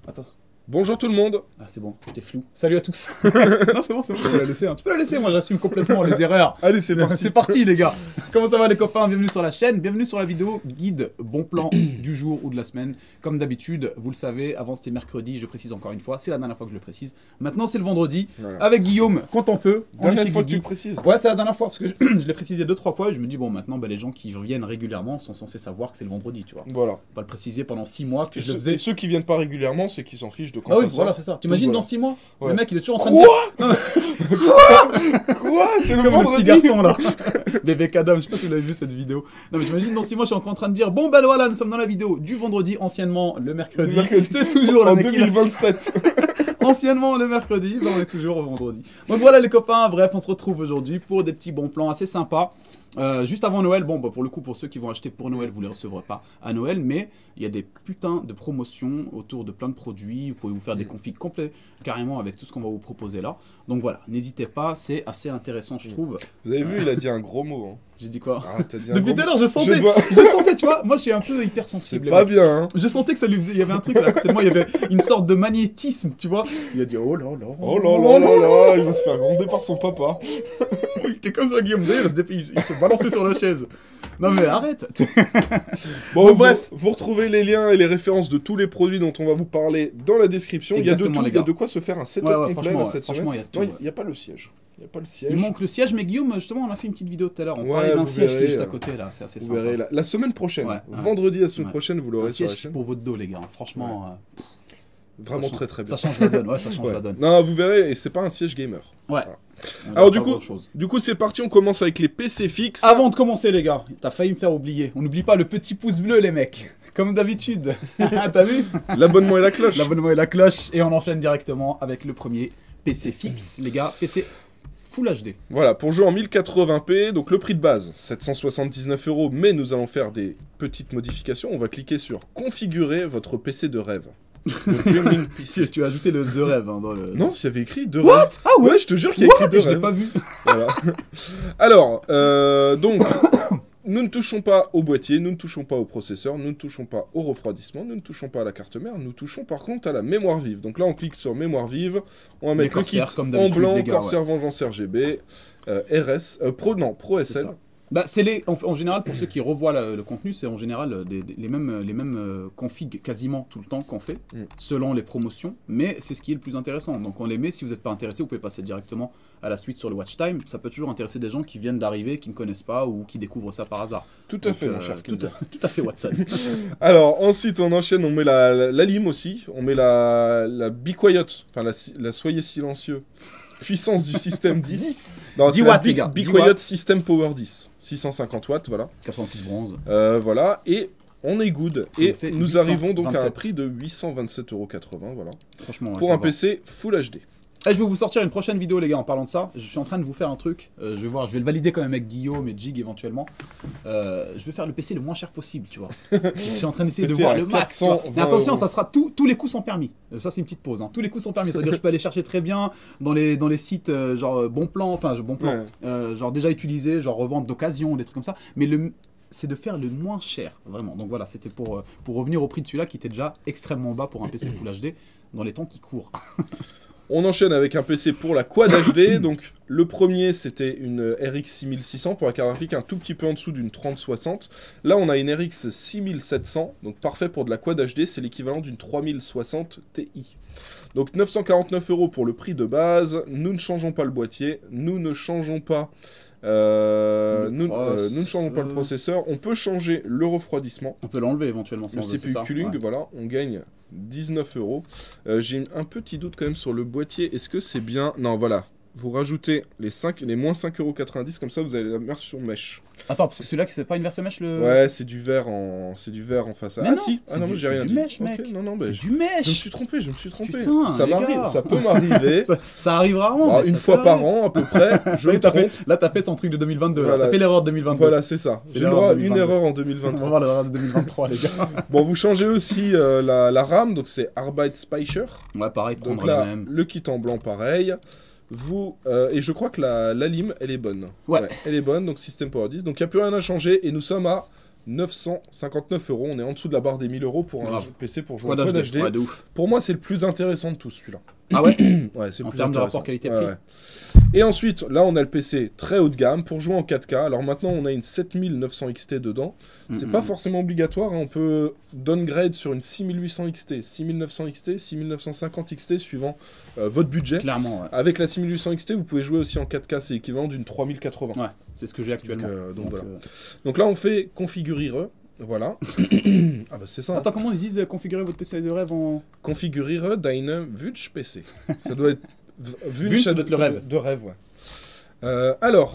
Attends. Bonjour tout le monde. Ah c'est bon, j'étais flou. Salut à tous. Non c'est bon, tu peux la laisser. Hein. Tu peux la laisser, moi j'assume complètement les erreurs. Allez, c'est parti. C'est parti les gars. Comment ça va les copains? Bienvenue sur la chaîne, bienvenue sur la vidéo guide bon plan du jour ou de la semaine. Comme d'habitude, vous le savez, avant c'était mercredi, je précise encore une fois, c'est la dernière fois que je le précise. Maintenant c'est le vendredi, voilà. Avec Guillaume, quand on peut. Dernière fois que tu le précises. Ouais, c'est la dernière fois, parce que je l'ai précisé 2-3 fois et je me dis, bon maintenant bah, les gens qui reviennent régulièrement sont censés savoir que c'est le vendredi, tu vois. Voilà. Pas le préciser pendant 6 mois que je le faisais. Ceux qui viennent pas régulièrement, c'est qu'ils s'en fichent de quand ah ça oui, sort. voilà, c'est ça. T'imagines dans 6 mois, ouais. Le mec il est toujours en train de dire... Quoi C'est le comme vendredi. le petit garçon là. Bébé Kadam, je sais pas si vous l'avez vu cette vidéo. Non mais j'imagine dans 6 mois je suis encore en train de dire bon ben voilà, nous sommes dans la vidéo du vendredi, anciennement le mercredi. C'est toujours en le mec 2027. Anciennement le mercredi, ben on est toujours au vendredi. Donc voilà les copains, bref on se retrouve aujourd'hui pour des petits bons plans assez sympas. Juste avant Noël, bon bah pour le coup pour ceux qui vont acheter pour Noël, vous les recevrez pas à Noël, mais il y a des putains de promotions autour de plein de produits, vous pouvez vous faire des configs complets carrément avec tout ce qu'on va vous proposer là. Donc voilà, n'hésitez pas, c'est assez intéressant je trouve. Vous avez vu, il a dit un gros mot. Hein. J'ai dit quoi? Ah, t'as dit un Depuis gros tout à l'heure je sentais, je je sentais, tu vois, moi je suis un peu hypersensible. C'est pas bien hein. Je sentais que ça lui faisait, il y avait un truc là à côté de moi, il y avait une sorte de magnétisme, tu vois. Il a dit oh là là. Oh là là là là, il va se faire gronder par son papa. Il était comme ça Guillaume, d'ailleurs il se balançait sur la chaise. Non mais arrête. Bon bref, vous retrouvez les liens et les références de tous les produits dont on va vous parler dans la description. Exactement, il y a de quoi se faire un setup complet là, cette semaine. Il n'y a pas le siège. Il n'y a pas le siège. Il manque le siège, mais Guillaume, justement, on a fait une petite vidéo tout à l'heure. On ouais, parlait d'un siège qui est juste à côté là, c'est assez vous sympa. Verrez la semaine prochaine, vendredi la semaine prochaine, vous l'aurez sur la chaîne. Pour votre dos, les gars, franchement. Vraiment très très bien. Ça change la donne, ouais, ça change la donne. Non, vous verrez, et c'est pas un siège gamer. Ouais. Voilà. Alors du coup c'est parti, on commence avec les PC fixes. Avant de commencer les gars, t'as failli me faire oublier. On n'oublie pas le petit pouce bleu les mecs. Comme d'habitude. T'as vu? L'abonnement et la cloche. L'abonnement et la cloche. Et on enchaîne directement avec le premier PC fixe, les gars. PC Full HD. Voilà, pour jouer en 1080p, donc le prix de base, 779 €, mais nous allons faire des petites modifications. On va cliquer sur configurer votre PC de rêve. Tu as ajouté le de rêve hein, dans le... Non, il y avait écrit de What rêve. Ah ouais, je te jure qu'il y a écrit de rêve. Je l'ai pas vu. Voilà. Alors, donc, nous ne touchons pas au boîtier, nous ne touchons pas au processeur, nous ne touchons pas au refroidissement, nous ne touchons pas à la carte mère, nous touchons par contre à la mémoire vive. Donc là, on clique sur mémoire vive, on va mettre le kit en blanc, Corsair Vengeance RGB, Pro SN. Bah, c'est en général, pour ceux qui revoient le contenu, c'est en général les mêmes configs quasiment tout le temps qu'on fait, selon les promotions, mais c'est ce qui est le plus intéressant. Donc on les met, si vous n'êtes pas intéressé, vous pouvez passer directement à la suite sur le watch time. Ça peut toujours intéresser des gens qui viennent d'arriver, qui ne connaissent pas ou qui découvrent ça par hasard. Tout à fait, mon cher Skinner. Tout à fait, Watson. Alors ensuite, on enchaîne, on met la lime aussi, on met la Be Quiet, enfin la Soyez silencieux. Puissance du système 10. Non, 10 watts, les gars. Be Quiet System Power 10. 650 watts, voilà. 86 bronze. Voilà, et on est good. Et nous arrivons donc à un prix de 827,80 €, voilà. Franchement, pour un PC Full HD. Et je vais vous sortir une prochaine vidéo les gars en parlant de ça. Je suis en train de vous faire un truc. Je vais voir, je vais le valider quand même avec Guillaume et Jig éventuellement. Je vais faire le PC le moins cher possible, tu vois. Je suis en train d'essayer de voir le max. Mais attention, ça sera tous les coûts sont permis. Ça c'est une petite pause. Hein. Tous les coûts sont permis. C'est-à-dire que je peux aller chercher très bien dans les sites genre bon plan, genre déjà utilisé, genre revente d'occasion, des trucs comme ça. Mais c'est de faire le moins cher, vraiment. Donc voilà, c'était pour revenir au prix de celui-là qui était déjà extrêmement bas pour un PC Full HD dans les temps qui courent. On enchaîne avec un PC pour la Quad HD. Donc le premier c'était une RX 6600 pour la carte graphique un tout petit peu en dessous d'une 3060. Là on a une RX 6700, donc parfait pour de la Quad HD, c'est l'équivalent d'une 3060 Ti. Donc 949 € pour le prix de base. Nous ne changeons pas le boîtier, nous ne changeons pas nous ne changeons pas le processeur. On peut changer le refroidissement. On peut l'enlever éventuellement si on veut, CPU cooling, voilà, on gagne 19 €. J'ai un petit doute quand même sur le boîtier. Est-ce que c'est bien? Non, voilà. Vous rajoutez les moins 5,90 €, comme ça vous avez la version mesh. Attends, parce que celui-là, c'est pas une version mesh le... Ouais, c'est du verre en façade. Mais ah non, si, ah non, j'ai rien dit. Mesh, mec. Okay, non, c'est du mesh. Je me suis trompé. Putain, ça m'arrive, ça peut m'arriver. ça arrive rarement. Bah, une fois par an à peu près, je me trompe. Là, t'as fait ton truc de 2022, voilà. t'as fait l'erreur de 2022. Voilà, c'est ça. J'ai le droit à une erreur en 2023. On va voir l'erreur de 2023, les gars. Bon, vous changez aussi la RAM, donc c'est Arbeitsspeicher. Ouais, pareil, prendre donc là, la même. le kit en blanc, pareil. Et je crois que la lime, elle est bonne. Ouais. Elle est bonne, donc System Power 10. Donc il n'y a plus rien à changer et nous sommes à 959 €. On est en dessous de la barre des 1000 € pour un PC pour jouer en Quad HD. Ouais, de ouf. Pour moi, c'est le plus intéressant de tous, celui-là. Ah ouais. Ouais, c'est le En plus termes de intéressant. rapport qualité-prix. Ouais. Et ensuite, là, on a le PC très haut de gamme pour jouer en 4K. Alors maintenant, on a une 7900 XT dedans. C'est pas forcément obligatoire, hein. On peut downgrade sur une 6800 XT, 6900 XT, 6950 XT, suivant votre budget. Clairement, ouais. Avec la 6800 XT, vous pouvez jouer aussi en 4K, c'est équivalent d'une 3080. Ouais, c'est ce que j'ai actuellement. Donc, voilà. Donc là, on fait configurire. Voilà. Ah bah c'est ça. Attends, comment ils disent configurer votre PC de rêve en... Configurire deine Wunsch PC. Ça doit être... Wunsch, ça doit être le rêve. De rêve, ouais. Alors...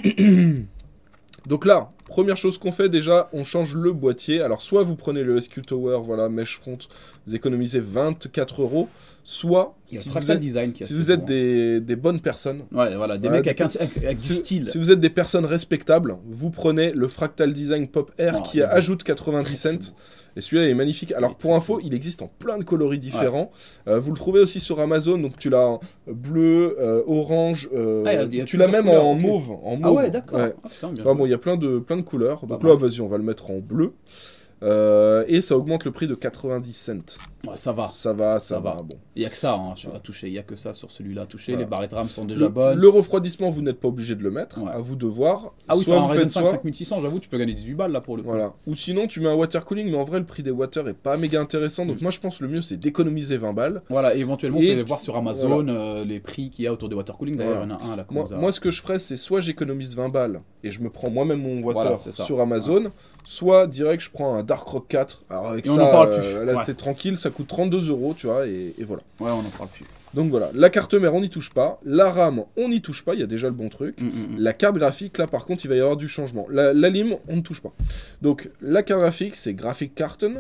Donc là, première chose qu'on fait déjà, on change le boîtier. Alors soit vous prenez le SQ Tower, voilà, mesh front, vous économisez 24 €. Soit, il y a si Fractal Design qui a si vous êtes des bonnes personnes, ouais, voilà, des mecs avec du style. Si vous êtes des personnes respectables, vous prenez le Fractal Design Pop Air qui ajoute 90 cents. Et celui-là est magnifique. Alors pour info, il existe en plein de coloris différents. Ouais. Vous le trouvez aussi sur Amazon. Donc tu l'as bleu, orange. Tu l'as même en mauve. Ah ouais, d'accord. Ouais. Ah, putain, bien bon, il y a plein de couleurs. Donc là, vas-y, on va le mettre en bleu. Et ça augmente le prix de 90 cents. Ouais, ça va. Ça va. Bon. Il n'y a que ça à toucher. Il n'y a que ça sur celui-là à toucher. Voilà. Les barrettes RAM sont déjà bonnes. Le refroidissement, vous n'êtes pas obligé de le mettre. Ouais. À vous de voir. Ah oui, c'est un Ryzen 5 5600. J'avoue, tu peux gagner 18 balles là pour le coup. Voilà. Ou sinon, tu mets un water cooling. Mais en vrai, le prix des water est pas méga intéressant. Donc moi, je pense que le mieux, c'est d'économiser 20 balles. Voilà. Et éventuellement, vous pouvez voir sur Amazon les prix qu'il y a autour des water cooling. D'ailleurs, il y en a un à la moi, ce que je ferais, c'est soit j'économise 20 balles et je me prends moi-même mon water sur Amazon. Soit direct, je prends un Dark Rock 4. Alors avec ça, là, t'es tranquille, ça coûte 32 €, tu vois, et voilà. Ouais, on n'en parle plus. Donc voilà, la carte mère, on n'y touche pas. La RAM, on n'y touche pas, il y a déjà le bon truc. La carte graphique, là, par contre, il va y avoir du changement. La LIM, on ne touche pas. Donc, la carte graphique, c'est Graphic Carton.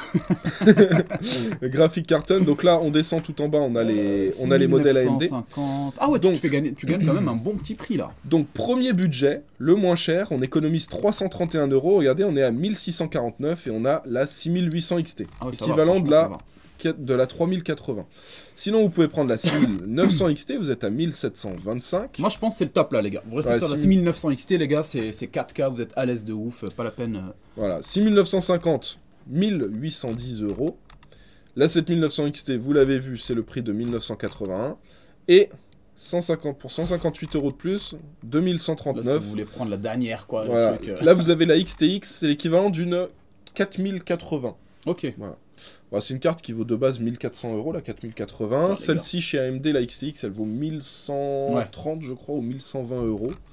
Graphic Carton, donc là, on descend tout en bas, on a les modèles AMD. Ah ouais, donc, tu gagnes quand même un bon petit prix, là. Donc, premier budget, le moins cher, on économise 331 €. Regardez, on est à 1649 et on a la 6800 XT. Ah ouais, équivalent de la 3080. Sinon, vous pouvez prendre la 6900 XT, vous êtes à 1725. Moi, je pense que c'est le top là, les gars. Vous restez sur la 6900 XT, les gars, c'est 4K, vous êtes à l'aise de ouf, pas la peine. Voilà, 6950, 1810 €. La 7900 XT, vous l'avez vu, c'est le prix de 1981. Et pour 158 € de plus, 2139. Là, si vous voulez prendre la dernière, quoi. Voilà. Le truc, Là, vous avez la XTX, c'est l'équivalent d'une 4080. Ok. Voilà. Bon, c'est une carte qui vaut de base 1400 €, la 4080. Celle-ci, chez AMD, la XTX, elle vaut 1130, je crois, ou 1120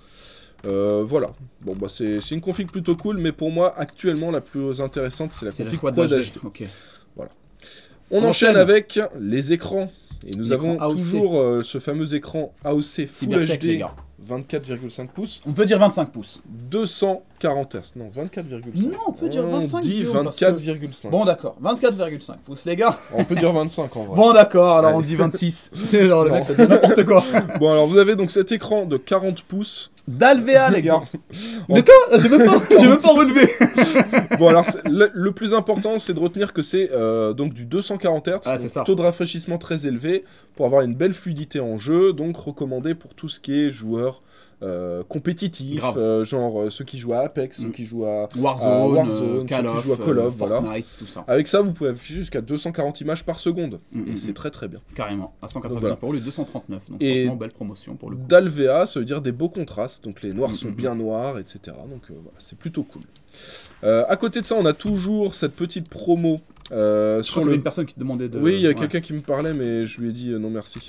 €. Voilà. Bon, bah, c'est une config plutôt cool, mais pour moi, actuellement, la plus intéressante, c'est la config Quad HD. Okay. Voilà. On enchaîne avec les écrans. Et nous avons toujours ce fameux écran AOC Full HD 24,5 pouces. On peut dire 25 pouces. 240 Hz. Non, 24,5. Non, on peut dire 25. On dit 24,5. Bon, d'accord. 24,5 pouces, les gars. On peut dire 25 en vrai. Bon, d'accord. Alors, on dit 26. Genre, le mec, ça dit n'importe quoi. Bon, alors, vous avez donc cet écran de 40 pouces. D'Alvea, les gars. De quoi J'ai même pas relevé. Bon, alors, le plus important, c'est de retenir que c'est donc du 240 Hz. Ah, c'est ça. Taux de rafraîchissement très élevé pour avoir une belle fluidité en jeu. Donc, recommandé pour tout ce qui est joueurs compétitifs, genre ceux qui jouent à Apex, ceux qui jouent à Warzone, Call of, Fortnite, voilà. tout ça. Avec ça, vous pouvez afficher jusqu'à 240 images par seconde. Et c'est très très bien. Carrément, à 189 € les 239. Donc franchement, belle promotion pour le coup. D'Alvea, ça veut dire des beaux contrastes. Donc les noirs sont bien noirs, etc. Donc voilà, c'est plutôt cool. À côté de ça, on a toujours cette petite promo. Je crois qu'il y a une personne qui te demandait de... Oui, il y a quelqu'un qui me parlait, mais je lui ai dit non merci.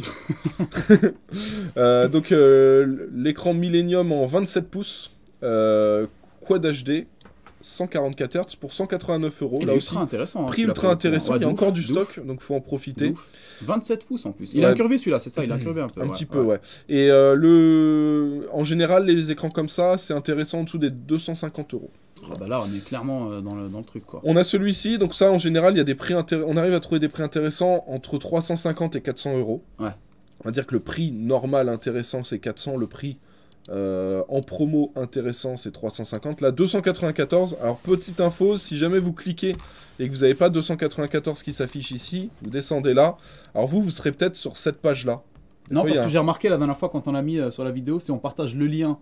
Donc l'écran Millennium en 27 pouces, Quad HD, 144 Hz pour 189 €. Là aussi, intéressant. Prix ultra intéressant, il y a encore du stock, donc faut en profiter. 27 pouces en plus. Il a incurvé celui-là, c'est ça, il a incurvé un peu. Un petit peu, ouais. Et en général, les écrans comme ça, c'est intéressant en dessous des 250 €. Ah bah là, on est clairement dans le truc, quoi. On a celui-ci, donc ça, en général, il y a des prix on arrive à trouver des prix intéressants entre 350 et 400 €. Ouais. On va dire que le prix normal intéressant, c'est 400, le prix en promo intéressant, c'est 350. Là, 294. Alors, petite info, si jamais vous cliquez et que vous n'avez pas 294 qui s'affiche ici, vous descendez là. Alors, vous serez peut-être sur cette page-là. Non, parce que j'ai remarqué la dernière fois quand on l'a mis sur la vidéo, c'est on partage le lien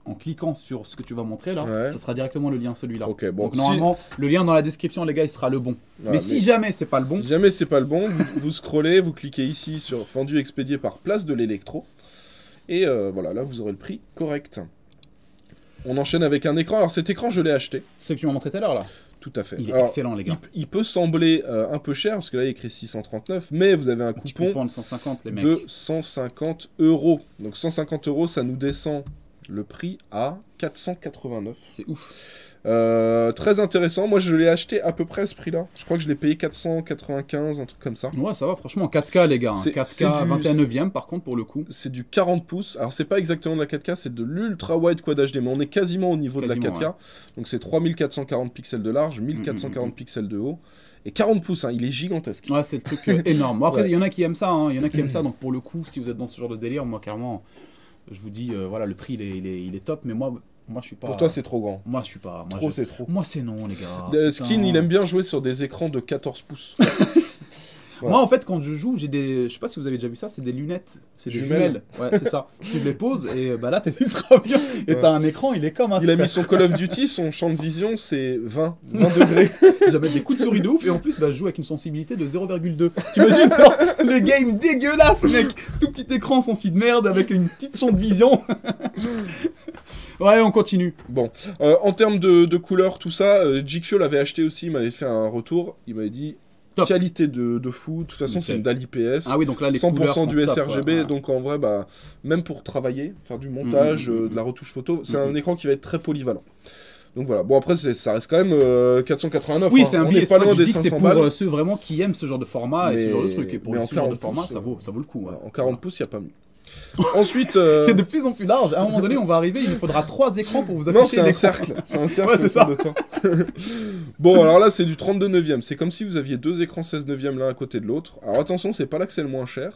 en cliquant sur ce que tu vas montrer là, Ouais. ça sera directement le lien celui-là. Ok, bon, Donc normalement, le lien dans la description, les gars, il sera le bon. Voilà, mais si jamais c'est pas le bon, Si jamais c'est pas le bon, vous scrollez, vous cliquez ici sur vendu expédié par Place de l'Électro. Et voilà, là vous aurez le prix correct. On enchaîne avec un écran. Alors cet écran, je l'ai acheté. ce que tu m'as montré tout à l'heure là, Tout à fait. il est Alors, excellent les gars. il peut sembler un peu cher, parce que là il est écrit 639, mais vous avez un Petit coupon coupon de 150 les mecs. de 150 €. Donc 150 €, ça nous descend le prix à 489. C'est ouf. Très intéressant. Moi je l'ai acheté à peu près à ce prix-là. Je crois que je l'ai payé 495, un truc comme ça. Ouais, ça va, franchement, 4K les gars. C'est- 4K, c'est du- 21 e par contre pour le coup. C'est du 40 pouces. Alors, c'est pas exactement de la 4K, c'est de l'ultra wide quad HD, mais on est quasiment au niveau de la Quasiment, 4K. Donc, c'est 3440 pixels de large, 1440 pixels de haut. Et 40 pouces, hein, il est gigantesque. Ouais, c'est le truc énorme. Bon, après, il Ouais. y en a qui aiment ça, hein. Il y en a qui aiment ça. Donc pour le coup, si vous êtes dans ce genre de délire, moi carrément, je vous dis, voilà, le prix il est top, mais moi je suis pas. Pour toi, c'est trop grand. Moi je suis pas. Moi, Trop, c'est trop. moi c'est non les gars. Skin, Putain. il aime bien jouer sur des écrans de 14 pouces. Moi en fait quand je joue, j'ai des, je sais pas si vous avez déjà vu ça, c'est des lunettes, c'est des Jumelles. jumelles. Ouais, c'est ça. Tu les poses et bah là t'es ultra bien. Et Ouais. t'as un écran, il est comme un. Il a mis son Call of Duty, son champ de vision, c'est 20 degrés. J'avais des coups de souris de ouf et en plus bah, je joue avec une sensibilité de 0,2. T'imagines genre, le game dégueulasse mec, tout petit écran sensi de merde avec une petite champ de vision. Ouais, on continue. Bon, en termes de couleurs, tout ça, Jigfio l'avait acheté aussi, il m'avait fait un retour, il m'avait dit Top. qualité de fou, de toute façon c'est Nickel. une DAL IPS, Ah oui, donc là les couleurs 100% sont du top, sRGB, ouais, ouais. donc en vrai, bah, même pour travailler, faire du montage, de la retouche photo, c'est un écran qui va être très polyvalent. Donc voilà, bon après ça reste quand même 489, Oui, hein. c'est un On billet. n'est pas loin Je des dis que c'est 500 pour balles. ceux vraiment qui aiment ce genre de format et ce Mais- genre de truc. Et pour mais en ce genre de 40 format, pouces, ça vaut le coup. Ouais. En 40 pouces, il n'y a pas mieux. Ensuite, C'est de plus en plus large. À un moment donné, on va arriver, il nous faudra 3 écrans pour vous non, afficher c'est un l'écran. cercle. C'est un cercle Ouais, c'est autour ça. de toi. Bon, alors là, c'est du 32 neuvième. C'est comme si vous aviez deux écrans 16 neuvième l'un à côté de l'autre. Alors attention, c'est pas là que c'est le moins cher.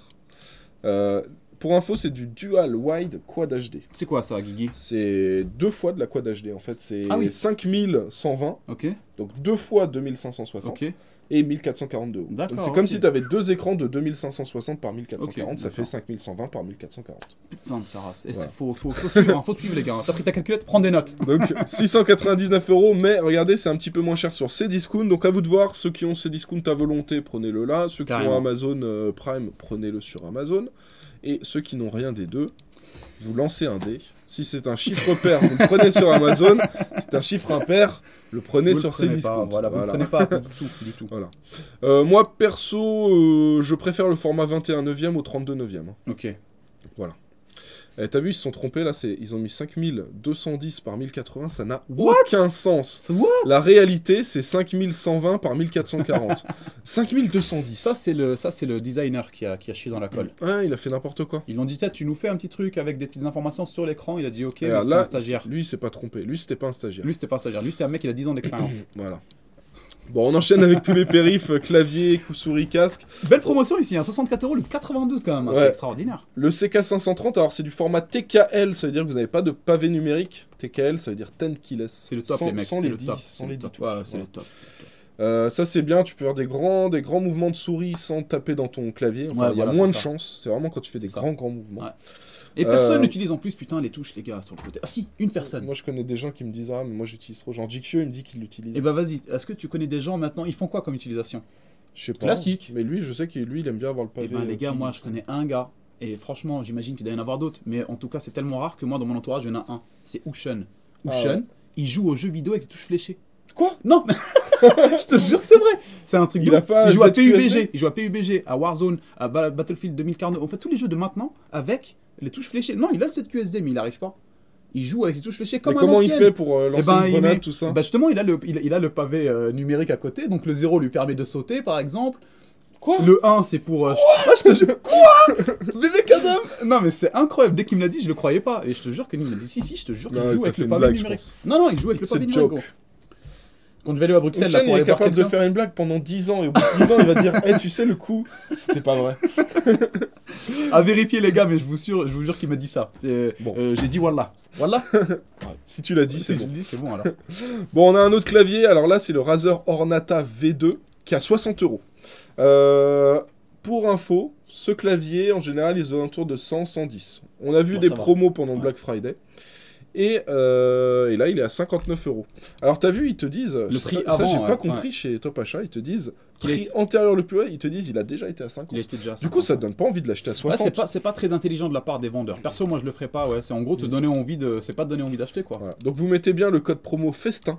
Pour info, c'est du Dual Wide Quad HD. C'est quoi ça, Guigui? C'est 2 fois de la Quad HD. En fait, c'est Ah oui. 5120. Ok, Donc 2 fois 2560. ok. Et 1442 euros. D'accord, Donc c'est comme ok. si tu avais deux écrans de 2560 par 1440. Ok, Ça fait d'accord. 5120 par 1440. Putain de sa race. Et Voilà. faut suivre, hein, faut suivre les gars. T'as pris ta calculette, prends des notes. Donc 699 euros, mais regardez, c'est un petit peu moins cher sur Cdiscount. Donc à vous de voir, ceux qui ont Cdiscount à volonté, prenez-le là. Ceux qui ont Carrément. Amazon Prime, prenez-le sur Amazon. Et ceux qui n'ont rien des deux, vous lancez un dé. Si c'est un chiffre pair, vous le prenez sur Amazon. Si c'est un chiffre impair, le prenez Vous sur le prenez Cdiscount. pas, voilà, vous le prenez pas du tout, du tout. Voilà. Moi, perso, je préfère le format 21 neuvième au 32 neuvième. Ok. T'as vu, ils se sont trompés là, ils ont mis 5210 par 1080, ça n'a What aucun sens. C'est what? La réalité, c'est 5120 par 1440. 5210. Ça c'est le designer qui a chié dans la colle. Ouais, il a fait n'importe quoi. Ils l'ont dit, tiens, tu nous fais un petit truc avec des petites informations sur l'écran. Il a dit, ok, Et mais alors c'était là, un stagiaire. lui, il s'est pas trompé. Lui, c'était pas un stagiaire. Lui, c'était pas un stagiaire. Lui, c'est un mec, il a 10 ans d'expérience. Voilà. Bon, on enchaîne avec tous les périphes, clavier, souris, casque. Belle promotion ici, hein, 64 € le 92 quand même. Ouais. C'est extraordinaire. Le CK530, alors c'est du format TKL, ça veut dire que vous n'avez pas de pavé numérique. TKL, ça veut dire 10 keyless. C'est le top, Sans- les mecs. Sans C'est les le 10, top. sans C'est les le 10 top. touches. Ouais, c'est Voilà. le top. Ça c'est bien, tu peux faire des grands mouvements de souris sans taper dans ton clavier. Enfin, Ouais, il y a voilà, moins de c'est ça. chance. C'est vraiment quand tu fais des C'est ça. grands mouvements. Ouais. Et personne n'utilise en plus, putain, les touches, les gars, sur le côté. Ah si, une personne. Moi je connais des gens qui me disent ah mais moi j'utilise trop. Genre Jigfio il me dit qu'il l'utilise. Et bah vas-y, est-ce que tu connais des gens maintenant, ils font quoi comme utilisation? Je sais pas. classique. Mais lui je sais qu'il il aime bien avoir le pavé. Et ben les gars, aussi. moi je connais un gars, et franchement, j'imagine qu'il doit y en avoir d'autres, mais en tout cas, c'est tellement rare que moi, dans mon entourage, il y en a un. C'est Ocean. Ocean, ouais. il joue aux jeux vidéo avec les touches fléchées. Quoi? Non, je te jure que c'est vrai. C'est un truc. Il de a ouf. pas Il joue à ZQSD? PUBG, il joue à PUBG, à Warzone, à Battlefield 2042. En fait, tous les jeux de maintenant avec les touches fléchées. Non, il a le ZQSD, mais il n'arrive pas. Il joue avec les touches fléchées comme Mais un comment il ancien. fait pour lancer Eh ben, une il grenade met- tout ça? Eh ben, justement, il a le pavé numérique à côté, donc le 0 lui permet de sauter, par exemple. Quoi? Le 1, c'est pour... Ah, je te jure... Quoi? Bébé Kadam. Non, mais c'est incroyable. Dès qu'il me l'a dit, je le croyais pas. Et je te jure que il m'a dit, si, je te jure qu'il Non, joue t'as avec fait le une pavé blague, je numérique. pense. Non, il joue avec le C'est pavé une numérique. joke. gros. Quand je vais aller à Bruxelles, là, Ocean, pour il aller est voir capable de quelqu'un... faire une blague pendant 10 ans et au bout de 10 ans il va dire tu sais le coup c'était pas vrai. À vérifier, les gars, mais je vous jure qu'il m'a dit ça. Bon. J'ai dit Wallah. Wallah. Si tu l'as dit Si c'est je bon. le dis, c'est bon alors. Bon on a un autre clavier, alors là c'est le Razer Ornata V2 qui a 60 euros. Pour info, ce clavier en général il est aux alentours de 100-110. On a vu Bon, des ça va. promos pendant Ouais. Black Friday. Et là, il est à 59 €. Alors, t'as vu, ils te disent... Le prix ça, avant, j'ai ouais, pas compris chez Top Achat. Ils te disent, Qu'il prix antérieur le plus haut, ils te disent, il a déjà été à 50. Il était déjà à Du coup, 50. ça te donne pas envie de l'acheter à 60. Ouais, c'est pas très intelligent de la part des vendeurs. Perso, moi je le ferais pas, ouais. C'est en gros te donner envie de. C'est pas te donner envie d'acheter, quoi. Voilà. Donc, vous mettez bien le code promo FESTIN.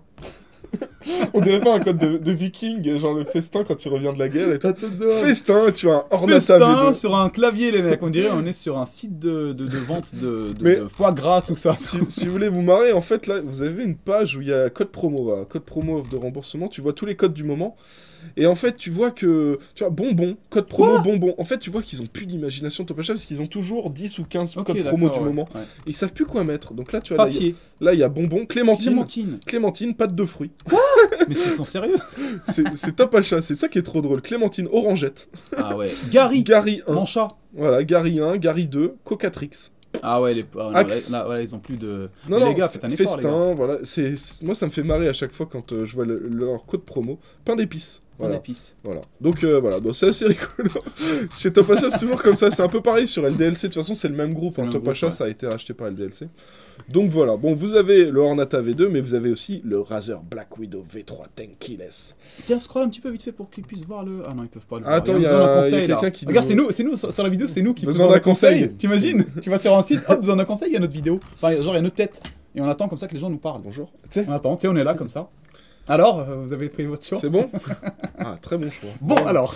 On dirait pas un code de viking, genre le festin quand tu reviens de la guerre et tout. Festin, tu as un Ornata Festin V2. sur un clavier, les mecs. On dirait on est sur un site de vente Mais- de foie gras, tout ça. Si vous voulez vous marrer, en fait, là, vous avez une page où il y a code promo, voilà, code promo de remboursement. Tu vois tous les codes du moment. Et en fait, tu vois que. Tu vois, bonbon, code promo, bonbon. En fait, tu vois qu'ils ont plus d'imagination Top Achat parce qu'ils ont toujours 10 ou 15 Ok, codes promo d'accord, du ouais. moment. Ouais. Et ils savent plus quoi mettre. Donc là, tu vois, Papier. là, il y a bonbon, clémentine. Clémentine. Pâte de fruits. Mais c'est sans sérieux. C'est Top Achat, c'est ça qui est trop drôle. Clémentine, orangette. Ah ouais. Gary. Gary 1. Mancha. Voilà, Gary 1, Gary 2, Cocatrix. Ah ouais, non, Axe. là, ils ont plus de. Non, Mais non, les gars, faites un effort, les gars. festin, voilà. Moi, ça me fait marrer à chaque fois quand je vois leur code promo. Pain d'épices. Voilà. Voilà. Donc voilà, donc c'est assez rigolo. Chez Top Achat, c'est toujours comme ça. C'est un peu pareil sur LDLC. De toute façon, c'est le même groupe. C'est le même Top groupe, Achat, ouais. ça a été racheté par LDLC. Donc voilà. Bon, vous avez le Ornata V2, mais vous avez aussi le Razer Black Widow V3 Tankless. Tiens, scroll un petit peu vite fait pour qu'ils puissent voir le. Ah non, ils peuvent pas le voir. Attends, il y a il y a besoin d'un conseil, là. quelqu'un qui Regarde, nous- c'est nous, sur la vidéo, c'est nous qui Besoin faisons d'un un conseil. conseil. T'imagines? Tu vas sur un site, hop, besoin d'un conseil, il y a notre vidéo. Enfin, genre, il y a notre tête. Et on attend comme ça que les gens nous parlent. Bonjour. Tu sais, On attend, tu sais, on est là comme ça. Alors, vous avez pris votre choix? c'est bon. Ah, très bon choix. Bon, alors.